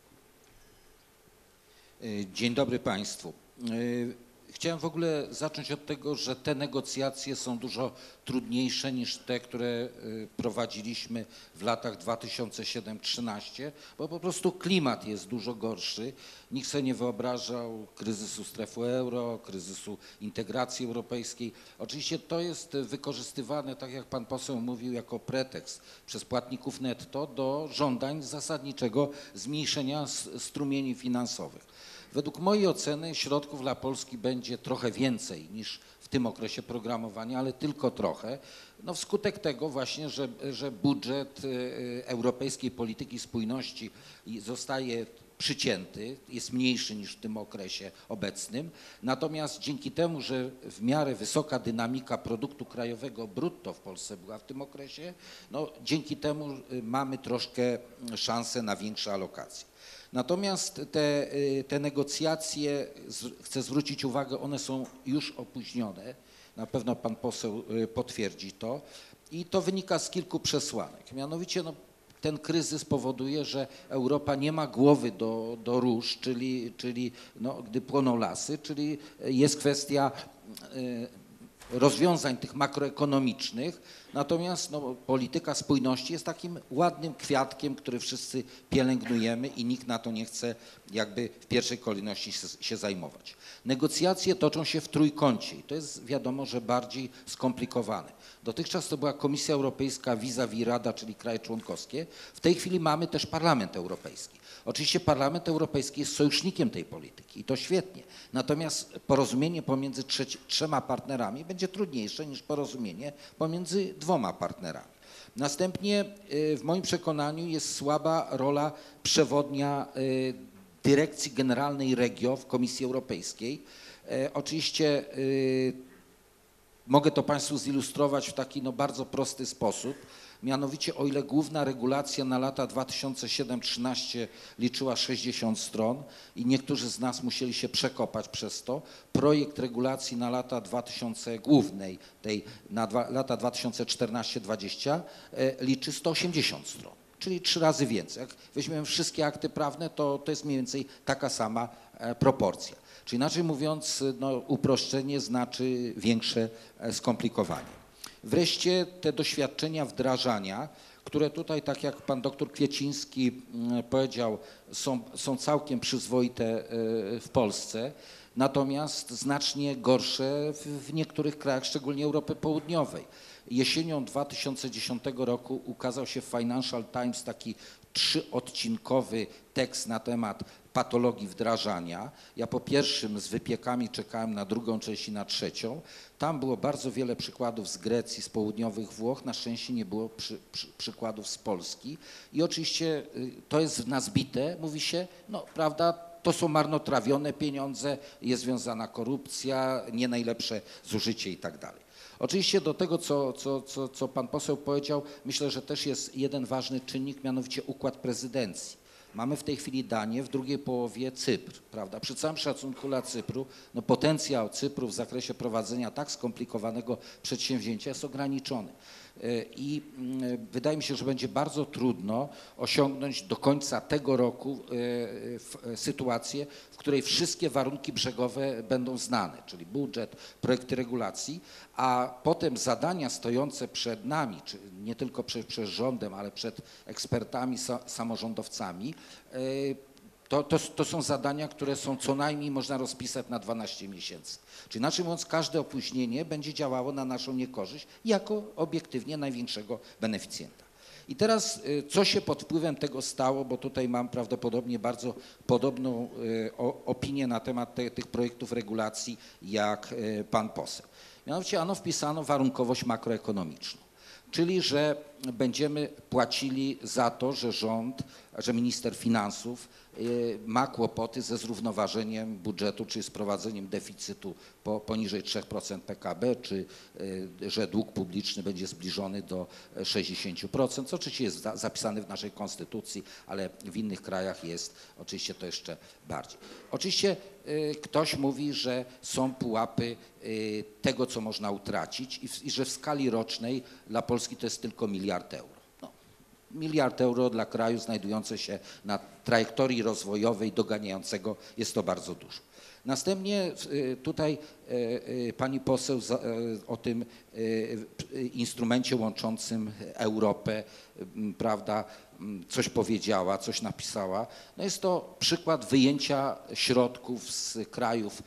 Dzień dobry Państwu. Chciałem w ogóle zacząć od tego, że te negocjacje są dużo trudniejsze niż te, które prowadziliśmy w latach 2007-2013, bo po prostu klimat jest dużo gorszy. Nikt sobie nie wyobrażał kryzysu strefy euro, kryzysu integracji europejskiej. Oczywiście to jest wykorzystywane, tak jak pan poseł mówił, jako pretekst przez płatników netto do żądań zasadniczego zmniejszenia strumieni finansowych. Według mojej oceny środków dla Polski będzie trochę więcej niż w tym okresie programowania, ale tylko trochę. No wskutek tego właśnie, że budżet europejskiej polityki spójności zostaje przycięty, jest mniejszy niż w tym okresie obecnym. Natomiast dzięki temu, że w miarę wysoka dynamika produktu krajowego brutto w Polsce była w tym okresie, no dzięki temu mamy troszkę szansę na większe alokacje. Natomiast te negocjacje, chcę zwrócić uwagę, one są już opóźnione. Na pewno pan poseł potwierdzi to. I to wynika z kilku przesłanek. Mianowicie no, ten kryzys powoduje, że Europa nie ma głowy do róż, czyli no, gdy płoną lasy, czyli jest kwestia rozwiązań tych makroekonomicznych, natomiast no, polityka spójności jest takim ładnym kwiatkiem, który wszyscy pielęgnujemy i nikt na to nie chce jakby w pierwszej kolejności się zajmować. Negocjacje toczą się w trójkącie i to jest wiadomo, że bardziej skomplikowane. Dotychczas to była Komisja Europejska vis-a-vis Rada, czyli kraje członkowskie. W tej chwili mamy też Parlament Europejski. Oczywiście Parlament Europejski jest sojusznikiem tej polityki i to świetnie. Natomiast porozumienie pomiędzy trzema partnerami będzie trudniejsze niż porozumienie pomiędzy dwoma partnerami. Następnie w moim przekonaniu jest słaba rola przewodnia Dyrekcji Generalnej Regio w Komisji Europejskiej. Oczywiście mogę to Państwu zilustrować w taki no, bardzo prosty sposób. Mianowicie o ile główna regulacja na lata 2007-2013 liczyła 60 stron i niektórzy z nas musieli się przekopać przez to, projekt regulacji na lata 2000 głównej, lata 2014-2020 liczy 180 stron, czyli 3 razy więcej. Jak weźmiemy wszystkie akty prawne, to jest mniej więcej taka sama proporcja. Czyli inaczej mówiąc, no, uproszczenie znaczy większe skomplikowanie. Wreszcie te doświadczenia wdrażania, które tutaj, tak jak pan doktor Kwieciński powiedział, są całkiem przyzwoite w Polsce, natomiast znacznie gorsze w niektórych krajach, szczególnie Europy Południowej. Jesienią 2010 roku ukazał się w Financial Times taki 3-odcinkowy tekst na temat patologii wdrażania. Ja po pierwszym z wypiekami czekałem na drugą część i na trzecią. Tam było bardzo wiele przykładów z Grecji, z południowych Włoch. Na szczęście nie było przykładów z Polski. I oczywiście to jest w nas bite. Mówi się, no prawda, to są marnotrawione pieniądze, jest związana korupcja, nie najlepsze zużycie i tak dalej. Oczywiście do tego, co pan poseł powiedział, myślę, że też jest jeden ważny czynnik, mianowicie układ prezydencji. Mamy w tej chwili Danię, w drugiej połowie Cypr, prawda? Przy całym szacunku dla Cypru, no potencjał Cypru w zakresie prowadzenia tak skomplikowanego przedsięwzięcia jest ograniczony. I wydaje mi się, że będzie bardzo trudno osiągnąć do końca tego roku sytuację, w której wszystkie warunki brzegowe będą znane, czyli budżet, projekty regulacji, a potem zadania stojące przed nami, czy nie tylko przed rządem, ale przed ekspertami, samorządowcami, To są zadania, które są co najmniej można rozpisać na 12 miesięcy. Czyli inaczej mówiąc, każde opóźnienie będzie działało na naszą niekorzyść jako obiektywnie największego beneficjenta. I teraz co się pod wpływem tego stało, bo tutaj mam prawdopodobnie bardzo podobną opinię na temat tych projektów regulacji jak pan poseł. Mianowicie wpisano warunkowość makroekonomiczną, czyli że będziemy płacili za to, że rząd, że minister finansów ma kłopoty ze zrównoważeniem budżetu, czyli z prowadzeniem deficytu poniżej 3% PKB, czy że dług publiczny będzie zbliżony do 60%, co oczywiście jest zapisane w naszej konstytucji, ale w innych krajach jest oczywiście to jeszcze bardziej. Oczywiście ktoś mówi, że są pułapy tego, co można utracić i że w skali rocznej dla Polski to jest tylko 1 miliard euro. Miliard euro dla kraju znajdującego się na trajektorii rozwojowej doganiającego jest to bardzo dużo. Następnie tutaj pani poseł o tym instrumencie łączącym Europę, prawda, coś powiedziała, coś napisała. No jest to przykład wyjęcia środków z krajów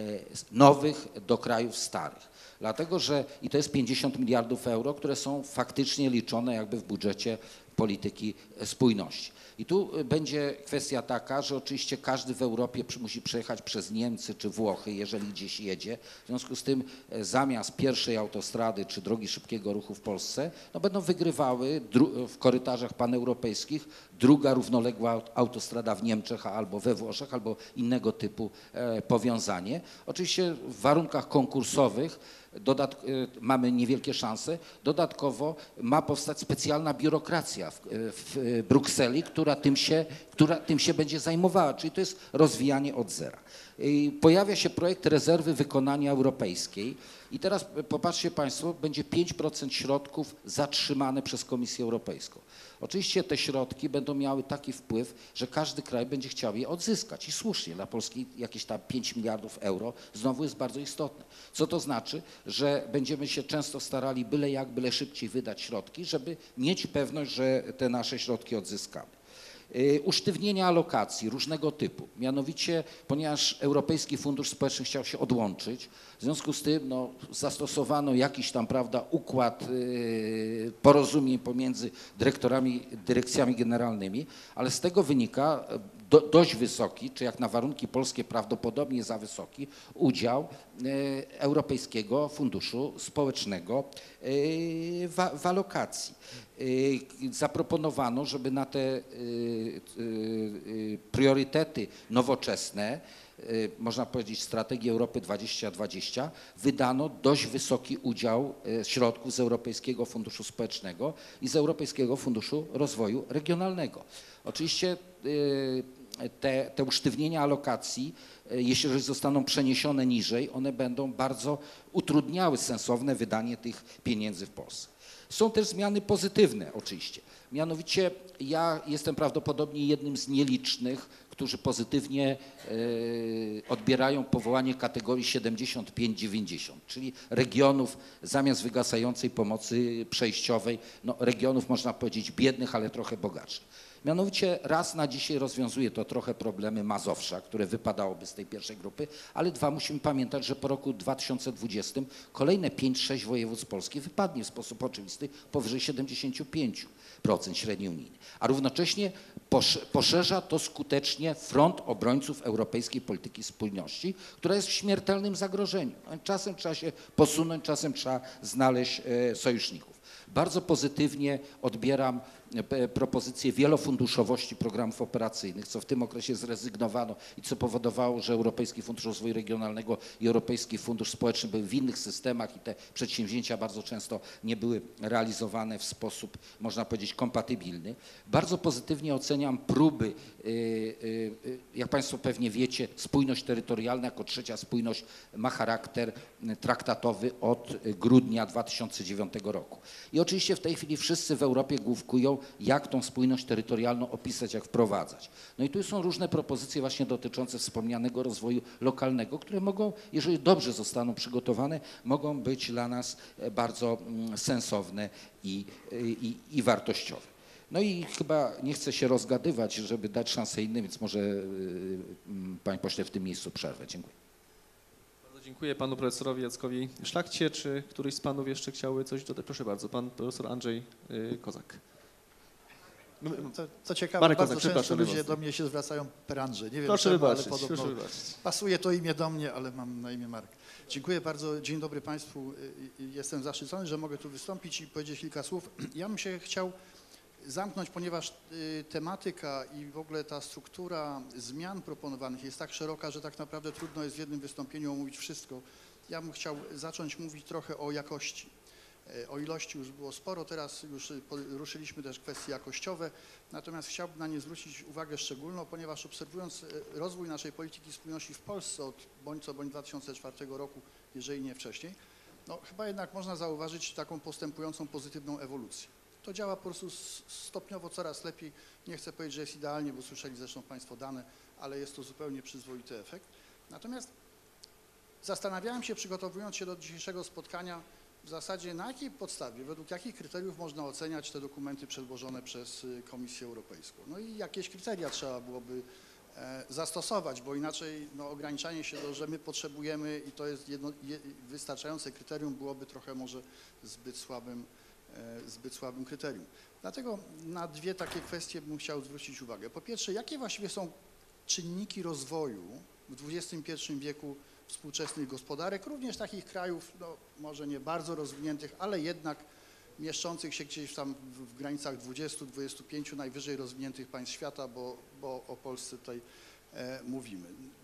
nowych do krajów starych. Dlatego, że i to jest 50 miliardów euro, które są faktycznie liczone jakby w budżecie polityki spójności. I tu będzie kwestia taka, że oczywiście każdy w Europie musi przejechać przez Niemcy czy Włochy, jeżeli gdzieś jedzie. W związku z tym zamiast pierwszej autostrady czy drogi szybkiego ruchu w Polsce, no będą wygrywały w korytarzach paneuropejskich druga równoległa autostrada w Niemczech albo we Włoszech, albo innego typu powiązanie. Oczywiście w warunkach konkursowych mamy niewielkie szanse. Dodatkowo ma powstać specjalna biurokracja w Brukseli, która tym się będzie zajmowała, czyli to jest rozwijanie od zera. Pojawia się projekt rezerwy wykonania europejskiej i teraz popatrzcie Państwo, będzie 5% środków zatrzymane przez Komisję Europejską. Oczywiście te środki będą miały taki wpływ, że każdy kraj będzie chciał je odzyskać i słusznie, dla Polski jakieś tam 5 miliardów euro znowu jest bardzo istotne. Co to znaczy? Że będziemy się często starali byle szybciej wydać środki, żeby mieć pewność, że te nasze środki odzyskamy. Usztywnienia alokacji różnego typu, mianowicie ponieważ Europejski Fundusz Społeczny chciał się odłączyć, w związku z tym zastosowano jakiś tam, prawda, układ porozumień pomiędzy dyrekcjami generalnymi, ale z tego wynika dość wysoki, czy jak na warunki polskie prawdopodobnie za wysoki udział Europejskiego Funduszu Społecznego w alokacji. Zaproponowano, żeby na te priorytety nowoczesne, można powiedzieć strategii Europy 2020, wydano dość wysoki udział środków z Europejskiego Funduszu Społecznego i z Europejskiego Funduszu Rozwoju Regionalnego. Oczywiście te usztywnienia alokacji, jeśli zostaną przeniesione niżej, one będą bardzo utrudniały sensowne wydanie tych pieniędzy w Polsce. Są też zmiany pozytywne oczywiście. Mianowicie ja jestem prawdopodobnie jednym z nielicznych, którzy pozytywnie odbierają powołanie kategorii 75-90, czyli regionów zamiast wygasającej pomocy przejściowej, regionów można powiedzieć biednych, ale trochę bogatszych. Mianowicie raz na dzisiaj rozwiązuje to trochę problemy Mazowsza, które wypadałoby z tej pierwszej grupy, ale dwa, musimy pamiętać, że po roku 2020 kolejne 5-6 województw Polski wypadnie w sposób oczywisty powyżej 75% średniej unijnej. A równocześnie poszerza to skutecznie front obrońców europejskiej polityki spójności, która jest w śmiertelnym zagrożeniu. Czasem trzeba się posunąć, czasem trzeba znaleźć sojuszników. Bardzo pozytywnie odbieram propozycję wielofunduszowości programów operacyjnych, co w tym okresie zrezygnowano i co powodowało, że Europejski Fundusz Rozwoju Regionalnego i Europejski Fundusz Społeczny były w innych systemach i te przedsięwzięcia bardzo często nie były realizowane w sposób, można powiedzieć, kompatybilny. Bardzo pozytywnie oceniam próby, jak Państwo pewnie wiecie, spójność terytorialna jako trzecia spójność ma charakter traktatowy od grudnia 2009 roku. I oczywiście w tej chwili wszyscy w Europie główkują, jak tą spójność terytorialną opisać, jak wprowadzać. No i tu są różne propozycje właśnie dotyczące wspomnianego rozwoju lokalnego, które mogą, jeżeli dobrze zostaną przygotowane, mogą być dla nas bardzo sensowne i wartościowe. No i chyba nie chcę się rozgadywać, żeby dać szansę innym, więc może panie pośle w tym miejscu przerwę. Dziękuję. Bardzo dziękuję panu profesorowi Jackowi Szlachcie. Czy któryś z panów jeszcze chciałby coś dodać? Proszę bardzo, pan profesor Andrzej Kozak. Co ciekawe, Marek bardzo Kozak, często przepraszam, ludzie wybaczcie. do mnie się zwracają per Andrzej. Nie wiem Proszę czemu, ale wybaczyć, podobno proszę wybaczyć. pasuje to imię do mnie, ale mam na imię Marek. Dziękuję bardzo. Dzień dobry Państwu. Jestem zaszczycony, że mogę tu wystąpić i powiedzieć kilka słów. Ja bym się chciał zamknąć, ponieważ tematyka i w ogóle ta struktura zmian proponowanych jest tak szeroka, że tak naprawdę trudno jest w jednym wystąpieniu omówić wszystko. Ja bym chciał zacząć mówić trochę o jakości. O ilości już było sporo, teraz już ruszyliśmy też kwestie jakościowe, natomiast chciałbym na nie zwrócić uwagę szczególną, ponieważ obserwując rozwój naszej polityki spójności w Polsce od bądź co bądź 2004 roku, jeżeli nie wcześniej, no chyba jednak można zauważyć taką postępującą pozytywną ewolucję. To działa po prostu stopniowo coraz lepiej, nie chcę powiedzieć, że jest idealnie, bo słyszeli zresztą Państwo dane, ale jest to zupełnie przyzwoity efekt. Natomiast zastanawiałem się, przygotowując się do dzisiejszego spotkania, w zasadzie na jakiej podstawie, według jakich kryteriów można oceniać te dokumenty przedłożone przez Komisję Europejską. No i jakieś kryteria trzeba byłoby zastosować, bo inaczej no, ograniczanie się do, że my potrzebujemy i to jest wystarczające kryterium, byłoby trochę może zbyt słabym kryterium. Dlatego na dwie takie kwestie bym chciał zwrócić uwagę. Po pierwsze, jakie właściwie są czynniki rozwoju w XXI wieku współczesnych gospodarek, również takich krajów, no, może nie bardzo rozwiniętych, ale jednak mieszczących się gdzieś tam w granicach 20-25 najwyżej rozwiniętych państw świata, bo o Polsce tutaj mówimy.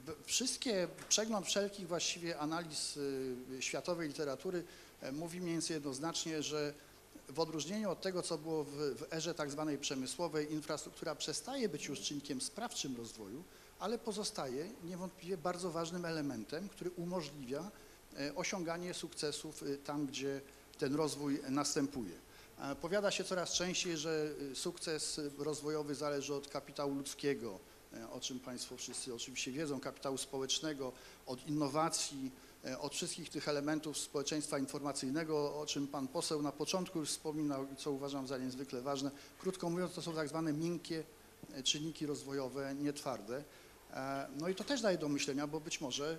Przegląd wszelkich właściwie analiz światowej literatury mówi mniej więcej jednoznacznie, że w odróżnieniu od tego, co było w erze tak zwanej przemysłowej, infrastruktura przestaje być już czynnikiem sprawczym rozwoju, ale pozostaje niewątpliwie bardzo ważnym elementem, który umożliwia osiąganie sukcesów tam, gdzie ten rozwój następuje. Powiada się coraz częściej, że sukces rozwojowy zależy od kapitału ludzkiego, o czym Państwo wszyscy oczywiście wiedzą, kapitału społecznego, od innowacji, od wszystkich tych elementów społeczeństwa informacyjnego, o czym Pan poseł na początku już wspominał i co uważam za niezwykle ważne. Krótko mówiąc, to są tak zwane miękkie czynniki rozwojowe, nie twarde. No i to też daje do myślenia, bo być może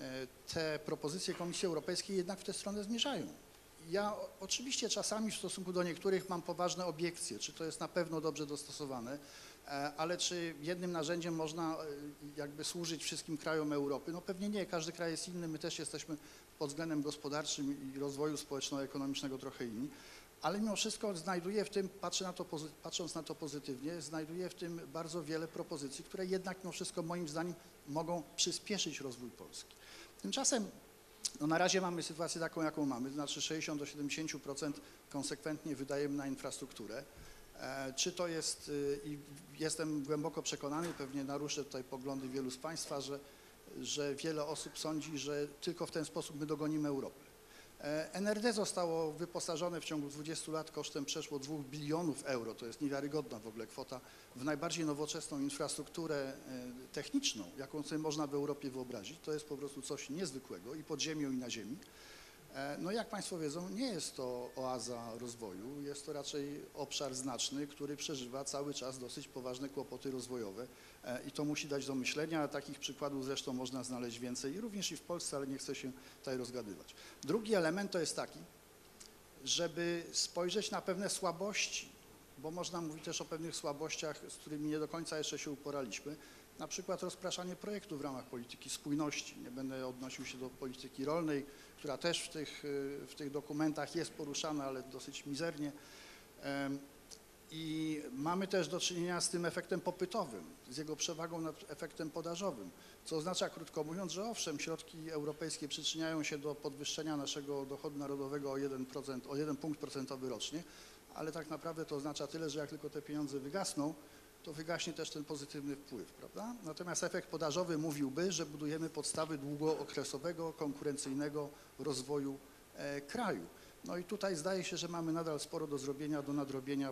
te propozycje Komisji Europejskiej jednak w tę stronę zmierzają. Ja oczywiście czasami w stosunku do niektórych mam poważne obiekcje, czy to jest na pewno dobrze dostosowane, ale czy jednym narzędziem można jakby służyć wszystkim krajom Europy? No pewnie nie, każdy kraj jest inny, my też jesteśmy pod względem gospodarczym i rozwoju społeczno-ekonomicznego trochę inni, ale mimo wszystko znajduję w tym, patrząc na to pozytywnie, znajduję w tym bardzo wiele propozycji, które jednak mimo wszystko moim zdaniem mogą przyspieszyć rozwój Polski. Tymczasem no na razie mamy sytuację taką, jaką mamy, to znaczy 60 do 70% konsekwentnie wydajemy na infrastrukturę. Czy to jest, i jestem głęboko przekonany, pewnie naruszę tutaj poglądy wielu z Państwa, że wiele osób sądzi, że tylko w ten sposób my dogonimy Europę. NRD zostało wyposażone w ciągu 20 lat kosztem przeszło 2 bilionów euro, to jest niewiarygodna w ogóle kwota, w najbardziej nowoczesną infrastrukturę techniczną, jaką sobie można w Europie wyobrazić. To jest po prostu coś niezwykłego i pod ziemią, i na ziemi. No jak Państwo wiedzą, nie jest to oaza rozwoju, jest to raczej obszar znaczny, który przeżywa cały czas dosyć poważne kłopoty rozwojowe i to musi dać do myślenia. Takich przykładów zresztą można znaleźć więcej, również i w Polsce, ale nie chcę się tutaj rozgadywać. Drugi element to jest taki, żeby spojrzeć na pewne słabości, bo można mówić też o pewnych słabościach, z którymi nie do końca jeszcze się uporaliśmy, na przykład rozpraszanie projektów w ramach polityki spójności. Nie będę odnosił się do polityki rolnej, która też w tych dokumentach jest poruszana, ale dosyć mizernie. I mamy też do czynienia z tym efektem popytowym, z jego przewagą nad efektem podażowym, co oznacza, krótko mówiąc, że owszem, środki europejskie przyczyniają się do podwyższenia naszego dochodu narodowego o 1%, o 1 punkt procentowy rocznie, ale tak naprawdę to oznacza tyle, że jak tylko te pieniądze wygasną, to wygaśnie też ten pozytywny wpływ, prawda? Natomiast efekt podażowy mówiłby, że budujemy podstawy długookresowego, konkurencyjnego rozwoju kraju. No i tutaj zdaje się, że mamy nadal sporo do zrobienia, do nadrobienia,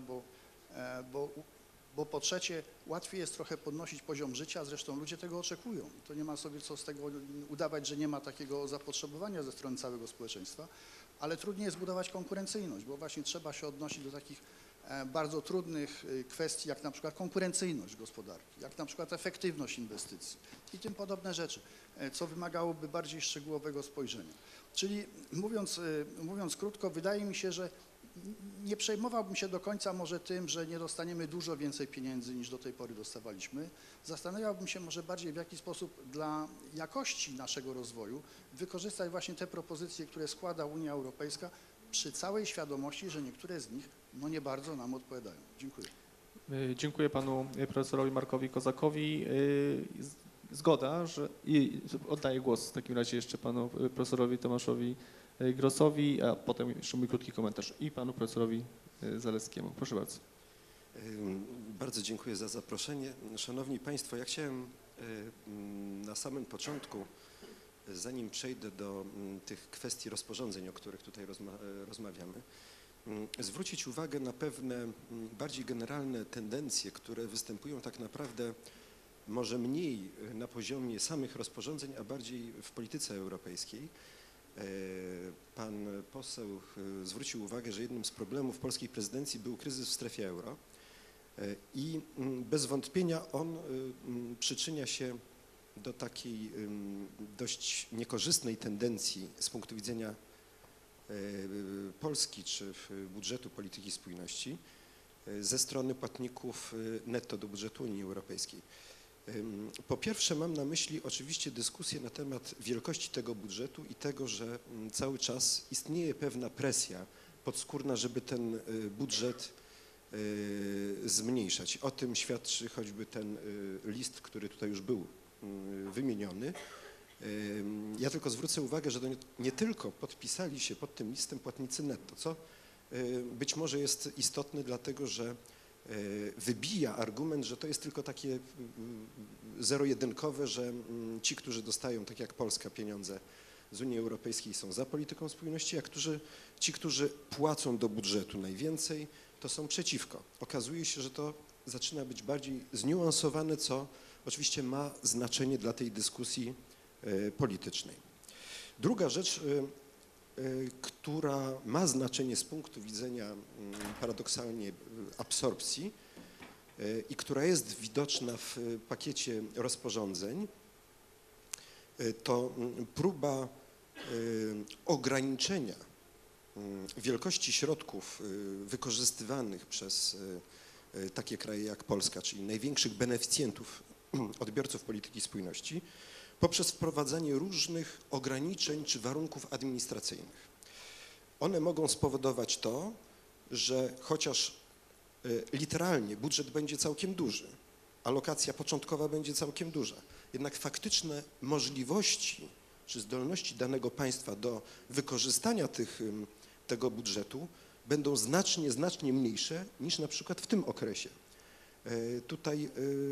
bo po trzecie łatwiej jest trochę podnosić poziom życia, zresztą ludzie tego oczekują. To nie ma sobie co z tego udawać, że nie ma takiego zapotrzebowania ze strony całego społeczeństwa, ale trudniej jest budować konkurencyjność, bo właśnie trzeba się odnosić do takich bardzo trudnych kwestii, jak na przykład konkurencyjność gospodarki, jak na przykład efektywność inwestycji i tym podobne rzeczy, co wymagałoby bardziej szczegółowego spojrzenia. Czyli mówiąc krótko, wydaje mi się, że nie przejmowałbym się do końca może tym, że nie dostaniemy dużo więcej pieniędzy niż do tej pory dostawaliśmy. Zastanawiałbym się może bardziej, w jaki sposób dla jakości naszego rozwoju wykorzystać właśnie te propozycje, które składa Unia Europejska, przy całej świadomości, że niektóre z nich nie bardzo nam odpowiadają. Dziękuję. Dziękuję panu profesorowi Markowi Kozakowi. Zgoda, że oddaję głos w takim razie jeszcze panu profesorowi Tomaszowi Grossowi, a potem jeszcze mój krótki komentarz i panu profesorowi Zaleskiemu. Proszę bardzo. Bardzo dziękuję za zaproszenie. Szanowni Państwo, ja chciałem na samym początku, zanim przejdę do tych kwestii rozporządzeń, o których tutaj rozmawiamy, zwrócić uwagę na pewne bardziej generalne tendencje, które występują tak naprawdę może mniej na poziomie samych rozporządzeń, a bardziej w polityce europejskiej. Pan poseł zwrócił uwagę, że jednym z problemów polskiej prezydencji był kryzys w strefie euro i bez wątpienia on przyczynia się do takiej dość niekorzystnej tendencji z punktu widzenia Polski czy budżetu polityki spójności ze strony płatników netto do budżetu Unii Europejskiej. Po pierwsze mam na myśli oczywiście dyskusję na temat wielkości tego budżetu i tego, że cały czas istnieje pewna presja podskórna, żeby ten budżet zmniejszać. O tym świadczy choćby ten list, który tutaj już był wymieniony. Ja tylko zwrócę uwagę, że to nie tylko podpisali się pod tym listem płatnicy netto, co być może jest istotne, dlatego że wybija argument, że to jest tylko takie zero-jedynkowe, że ci, którzy dostają, tak jak Polska, pieniądze z Unii Europejskiej są za polityką spójności, a ci, którzy płacą do budżetu najwięcej, to są przeciwko. Okazuje się, że to zaczyna być bardziej zniuansowane, co oczywiście ma znaczenie dla tej dyskusji politycznej. Druga rzecz, która ma znaczenie z punktu widzenia paradoksalnie absorpcji i która jest widoczna w pakiecie rozporządzeń, to próba ograniczenia wielkości środków wykorzystywanych przez takie kraje jak Polska, czyli największych beneficjentów, odbiorców polityki spójności, poprzez wprowadzanie różnych ograniczeń czy warunków administracyjnych. One mogą spowodować to, że chociaż literalnie budżet będzie całkiem duży, alokacja początkowa będzie całkiem duża, jednak faktyczne możliwości czy zdolności danego państwa do wykorzystania tego budżetu będą znacznie mniejsze niż na przykład w tym okresie. Tutaj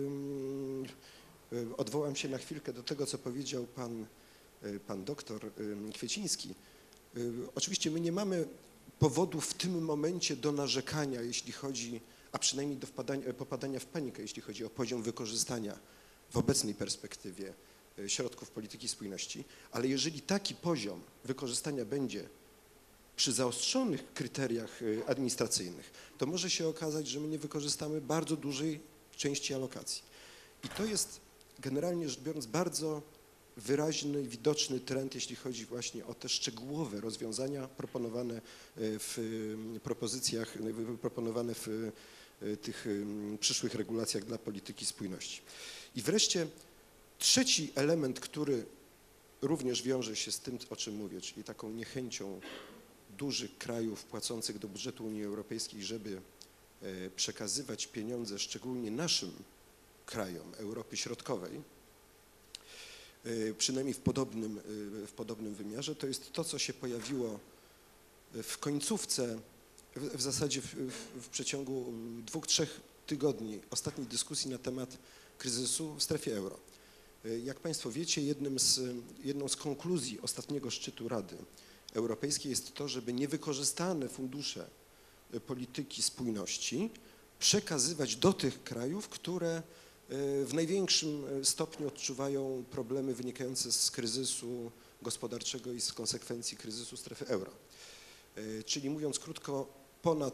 odwołam się na chwilkę do tego, co powiedział pan doktor Kwieciński. Oczywiście my nie mamy powodu w tym momencie do narzekania, jeśli chodzi, a przynajmniej do popadania w panikę, jeśli chodzi o poziom wykorzystania w obecnej perspektywie środków polityki spójności, ale jeżeli taki poziom wykorzystania będzie przy zaostrzonych kryteriach administracyjnych, to może się okazać, że my nie wykorzystamy bardzo dużej części alokacji. I to jest generalnie rzecz biorąc bardzo wyraźny i widoczny trend, jeśli chodzi właśnie o te szczegółowe rozwiązania proponowane w propozycjach, proponowane w tych przyszłych regulacjach dla polityki spójności. I wreszcie trzeci element, który również wiąże się z tym, o czym mówię, czyli taką niechęcią dużych krajów płacących do budżetu Unii Europejskiej, żeby przekazywać pieniądze szczególnie naszym krajom Europy Środkowej, przynajmniej w podobnym wymiarze, to jest to, co się pojawiło w końcówce, w zasadzie w przeciągu 2-3 tygodni ostatniej dyskusji na temat kryzysu w strefie euro. Jak Państwo wiecie, jedną z konkluzji ostatniego szczytu Rady Europejskiej jest to, żeby niewykorzystane fundusze polityki spójności przekazywać do tych krajów, które w największym stopniu odczuwają problemy wynikające z kryzysu gospodarczego i z konsekwencji kryzysu strefy euro. Czyli mówiąc krótko, ponad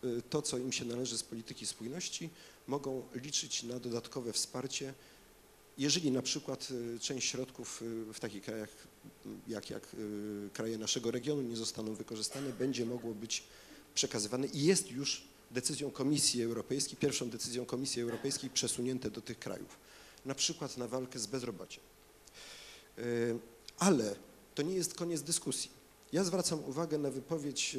to, co im się należy z polityki spójności, mogą liczyć na dodatkowe wsparcie, jeżeli na przykład część środków w takich krajach jak kraje naszego regionu nie zostaną wykorzystane, będzie mogło być przekazywane i jest już decyzją Komisji Europejskiej, pierwszą decyzją Komisji Europejskiej przesunięte do tych krajów, na przykład na walkę z bezrobociem. Ale to nie jest koniec dyskusji. Ja zwracam uwagę na wypowiedź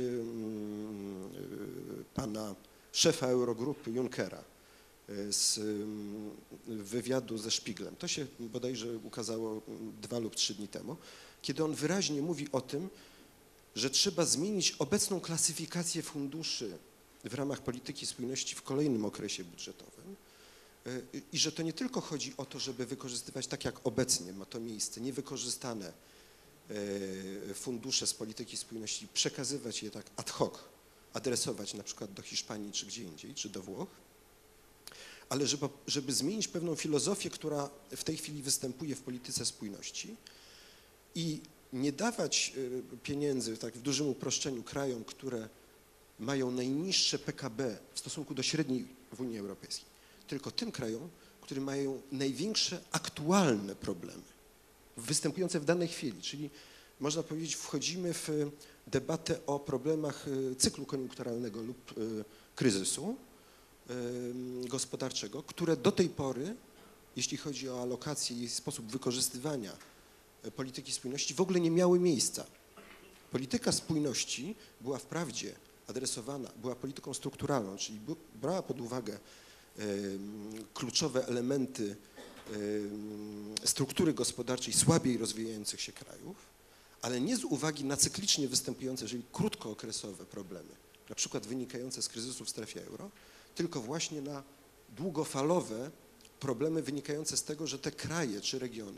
pana szefa Eurogrupy Junckera z wywiadu ze Spieglem. To się bodajże ukazało 2 lub 3 dni temu, kiedy on wyraźnie mówi o tym, że trzeba zmienić obecną klasyfikację funduszy w ramach polityki spójności w kolejnym okresie budżetowym i że to nie tylko chodzi o to, żeby wykorzystywać tak jak obecnie ma to miejsce, niewykorzystane fundusze z polityki spójności, przekazywać je tak ad hoc, adresować na przykład do Hiszpanii czy gdzie indziej, czy do Włoch, ale żeby zmienić pewną filozofię, która w tej chwili występuje w polityce spójności i nie dawać pieniędzy, tak w dużym uproszczeniu, krajom, które mają najniższe PKB w stosunku do średniej w Unii Europejskiej, tylko tym krajom, które mają największe aktualne problemy, występujące w danej chwili, czyli można powiedzieć, wchodzimy w debatę o problemach cyklu koniunkturalnego lub kryzysu gospodarczego, które do tej pory, jeśli chodzi o alokację i sposób wykorzystywania polityki spójności, w ogóle nie miały miejsca. Polityka spójności była wprawdzie adresowana, była polityką strukturalną, czyli brała pod uwagę kluczowe elementy struktury gospodarczej słabiej rozwijających się krajów, ale nie z uwagi na cyklicznie występujące, czyli krótkookresowe problemy, na przykład wynikające z kryzysu w strefie euro, tylko właśnie na długofalowe problemy wynikające z tego, że te kraje czy regiony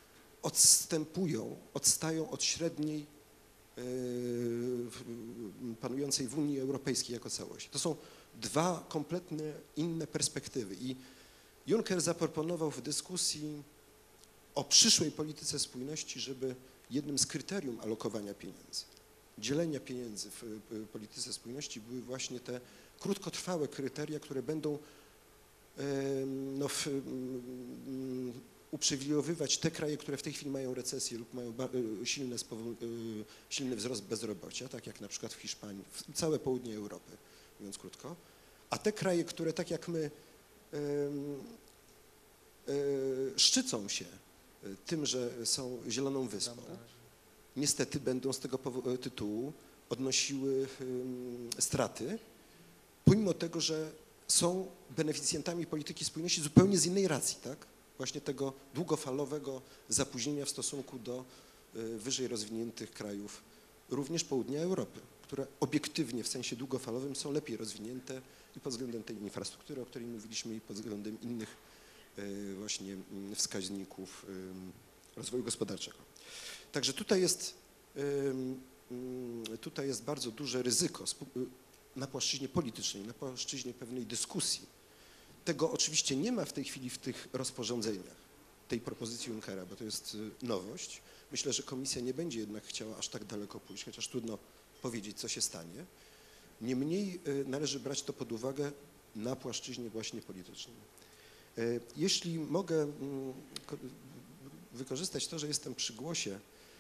odstają od średniej panującej w Unii Europejskiej jako całości. To są 2 kompletnie inne perspektywy i Juncker zaproponował w dyskusji o przyszłej polityce spójności, żeby jednym z kryterium alokowania pieniędzy, dzielenia pieniędzy w polityce spójności były właśnie te krótkotrwałe kryteria, które będą uprzywilejowywać te kraje, które w tej chwili mają recesję lub mają silny wzrost bezrobocia, tak jak na przykład w Hiszpanii, całe południe Europy, mówiąc krótko, a te kraje, które tak jak my szczycą się tym, że są zieloną wyspą, niestety będą z tego tytułu odnosiły straty, pomimo tego, że są beneficjentami polityki spójności zupełnie z innej racji, tak? Właśnie tego długofalowego zapóźnienia w stosunku do wyżej rozwiniętych krajów, również południa Europy, które obiektywnie w sensie długofalowym są lepiej rozwinięte i pod względem tej infrastruktury, o której mówiliśmy, i pod względem innych właśnie wskaźników rozwoju gospodarczego. Także tutaj jest bardzo duże ryzyko na płaszczyźnie politycznej, na płaszczyźnie pewnej dyskusji. Tego oczywiście nie ma w tej chwili w tych rozporządzeniach, tej propozycji Junckera, bo to jest nowość. Myślę, że Komisja nie będzie jednak chciała aż tak daleko pójść, chociaż trudno powiedzieć, co się stanie. Niemniej należy brać to pod uwagę na płaszczyźnie właśnie politycznej. Jeśli mogę wykorzystać to, że jestem przy głosie,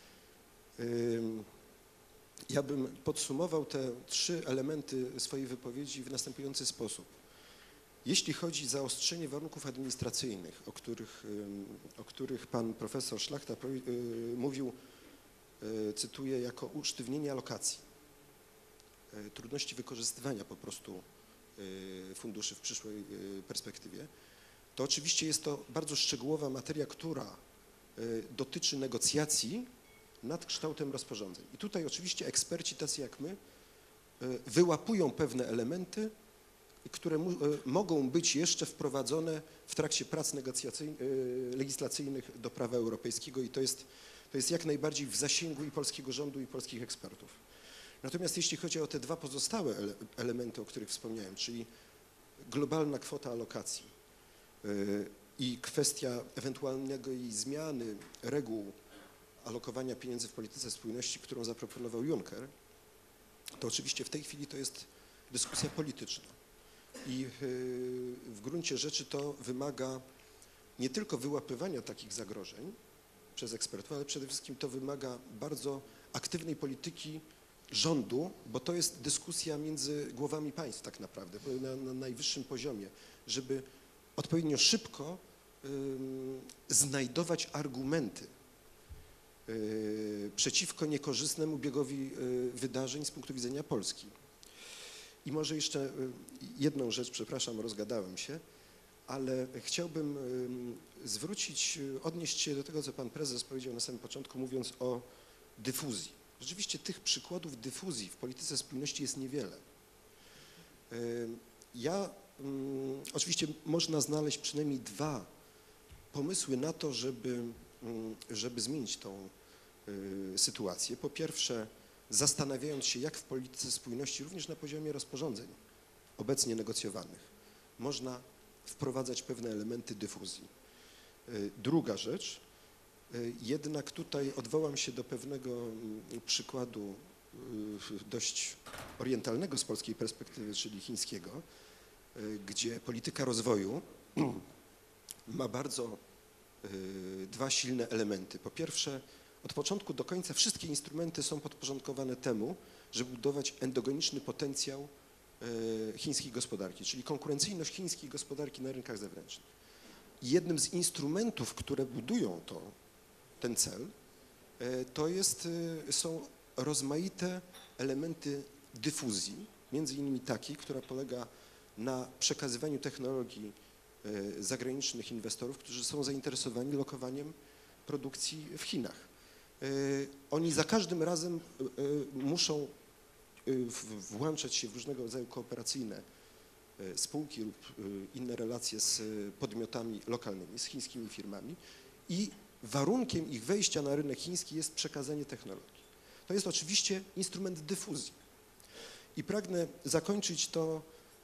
ja bym podsumował te 3 elementy swojej wypowiedzi w następujący sposób. Jeśli chodzi o zaostrzenie warunków administracyjnych, o których pan profesor Szlachta mówił, cytuję, jako usztywnienie alokacji, trudności wykorzystywania po prostu funduszy w przyszłej perspektywie, to oczywiście jest to bardzo szczegółowa materia, która dotyczy negocjacji nad kształtem rozporządzeń. I tutaj oczywiście eksperci tacy jak my wyłapują pewne elementy, które mogą być jeszcze wprowadzone w trakcie prac legislacyjnych do prawa europejskiego i to jest jak najbardziej w zasięgu i polskiego rządu, i polskich ekspertów. Natomiast jeśli chodzi o te 2 pozostałe elementy, o których wspomniałem, czyli globalna kwota alokacji i kwestia ewentualnego jej zmiany reguł alokowania pieniędzy w polityce spójności, którą zaproponował Juncker, to oczywiście w tej chwili to jest dyskusja polityczna. I w gruncie rzeczy to wymaga nie tylko wyłapywania takich zagrożeń przez ekspertów, ale przede wszystkim to wymaga bardzo aktywnej polityki rządu, bo to jest dyskusja między głowami państw tak naprawdę, na najwyższym poziomie, żeby odpowiednio szybko znajdować argumenty przeciwko niekorzystnemu biegowi wydarzeń z punktu widzenia Polski. I może jeszcze jedną rzecz, przepraszam, rozgadałem się, ale chciałbym odnieść się do tego, co pan prezes powiedział na samym początku, mówiąc o dyfuzji. Rzeczywiście tych przykładów dyfuzji w polityce spójności jest niewiele. Oczywiście można znaleźć przynajmniej dwa pomysły na to, żeby zmienić tą sytuację. Po pierwsze, zastanawiając się, jak w polityce spójności, również na poziomie rozporządzeń obecnie negocjowanych, można wprowadzać pewne elementy dyfuzji. Druga rzecz, jednak tutaj odwołam się do pewnego przykładu dość orientalnego z polskiej perspektywy, czyli chińskiego, gdzie polityka rozwoju ma bardzo dwa silne elementy. Po pierwsze, od początku do końca wszystkie instrumenty są podporządkowane temu, żeby budować endogeniczny potencjał chińskiej gospodarki, czyli konkurencyjność chińskiej gospodarki na rynkach zewnętrznych. Jednym z instrumentów, które budują ten cel, są rozmaite elementy dyfuzji, między innymi takiej, która polega na przekazywaniu technologii zagranicznych inwestorów, którzy są zainteresowani lokowaniem produkcji w Chinach. Oni za każdym razem muszą włączać się w różnego rodzaju kooperacyjne spółki lub inne relacje z podmiotami lokalnymi, z chińskimi firmami i warunkiem ich wejścia na rynek chiński jest przekazanie technologii. To jest oczywiście instrument dyfuzji. I pragnę zakończyć to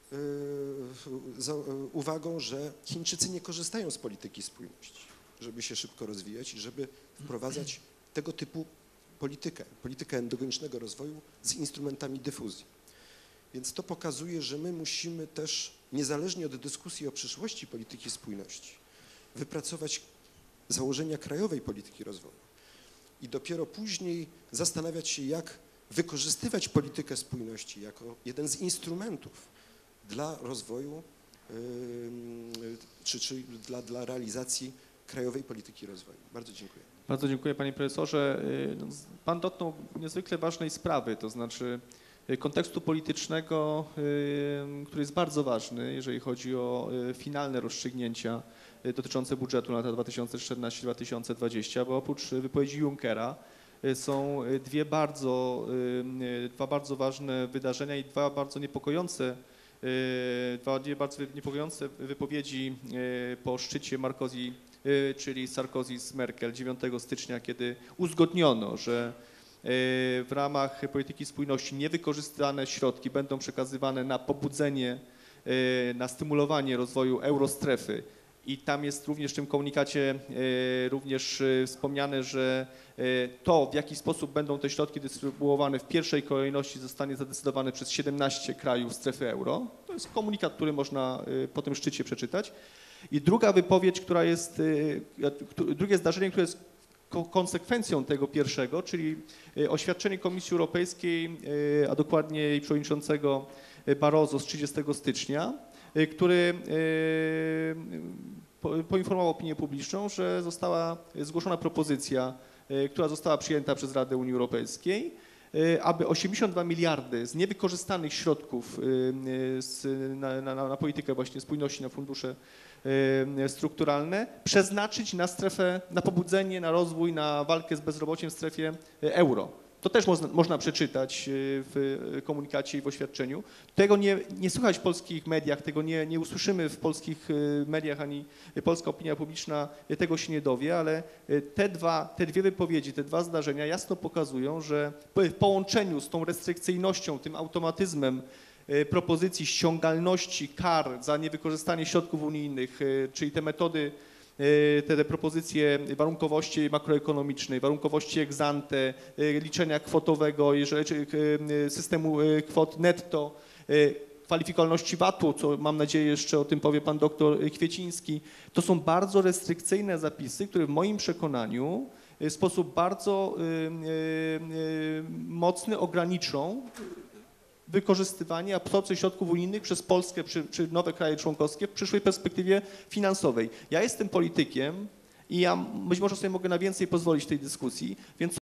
uwagą, że Chińczycy nie korzystają z polityki spójności, żeby się szybko rozwijać i żeby wprowadzać tego typu politykę endogenicznego rozwoju z instrumentami dyfuzji. Więc to pokazuje, że my musimy też, niezależnie od dyskusji o przyszłości polityki spójności, wypracować założenia krajowej polityki rozwoju i dopiero później zastanawiać się, jak wykorzystywać politykę spójności jako jeden z instrumentów dla rozwoju czy dla realizacji krajowej polityki rozwoju. Bardzo dziękuję. Bardzo dziękuję panie profesorze. Pan dotknął niezwykle ważnej sprawy, to znaczy kontekstu politycznego, który jest bardzo ważny, jeżeli chodzi o finalne rozstrzygnięcia dotyczące budżetu na lata 2014-2020, bo oprócz wypowiedzi Junckera są dwa bardzo ważne wydarzenia i dwie bardzo niepokojące wypowiedzi po szczycie czyli Sarkozy z Merkel 9 stycznia, kiedy uzgodniono, że w ramach polityki spójności niewykorzystane środki będą przekazywane na pobudzenie, na stymulowanie rozwoju eurostrefy. I tam jest również w tym komunikacie również wspomniane, że to, w jaki sposób będą te środki dystrybuowane w pierwszej kolejności, zostanie zadecydowane przez 17 krajów strefy euro. To jest komunikat, który można po tym szczycie przeczytać. I druga wypowiedź, drugie zdarzenie, które jest konsekwencją tego pierwszego, czyli oświadczenie Komisji Europejskiej, a dokładnie jej przewodniczącego Barroso z 30 stycznia, który poinformował opinię publiczną, że została zgłoszona propozycja, która została przyjęta przez Radę Unii Europejskiej, aby 82 miliardy z niewykorzystanych środków na politykę właśnie spójności, na fundusze strukturalne przeznaczyć na strefę, na pobudzenie, na rozwój, na walkę z bezrobociem w strefie euro. To też można przeczytać w komunikacie i w oświadczeniu. Tego nie słychać w polskich mediach, tego nie usłyszymy w polskich mediach, ani polska opinia publiczna tego się nie dowie, ale te dwie wypowiedzi, te dwa zdarzenia jasno pokazują, że w połączeniu z tą restrykcyjnością, tym automatyzmem propozycji ściągalności kar za niewykorzystanie środków unijnych, czyli te metody, te propozycje warunkowości makroekonomicznej, warunkowości ex ante, liczenia kwotowego, systemu kwot netto, kwalifikowalności VAT-u, co mam nadzieję jeszcze o tym powie pan doktor Kwieciński. To są bardzo restrykcyjne zapisy, które w moim przekonaniu w sposób bardzo mocny ograniczą wykorzystywanie, absorpcję środków unijnych przez Polskę czy nowe kraje członkowskie w przyszłej perspektywie finansowej. Ja jestem politykiem i ja być może sobie mogę na więcej pozwolić w tej dyskusji, więc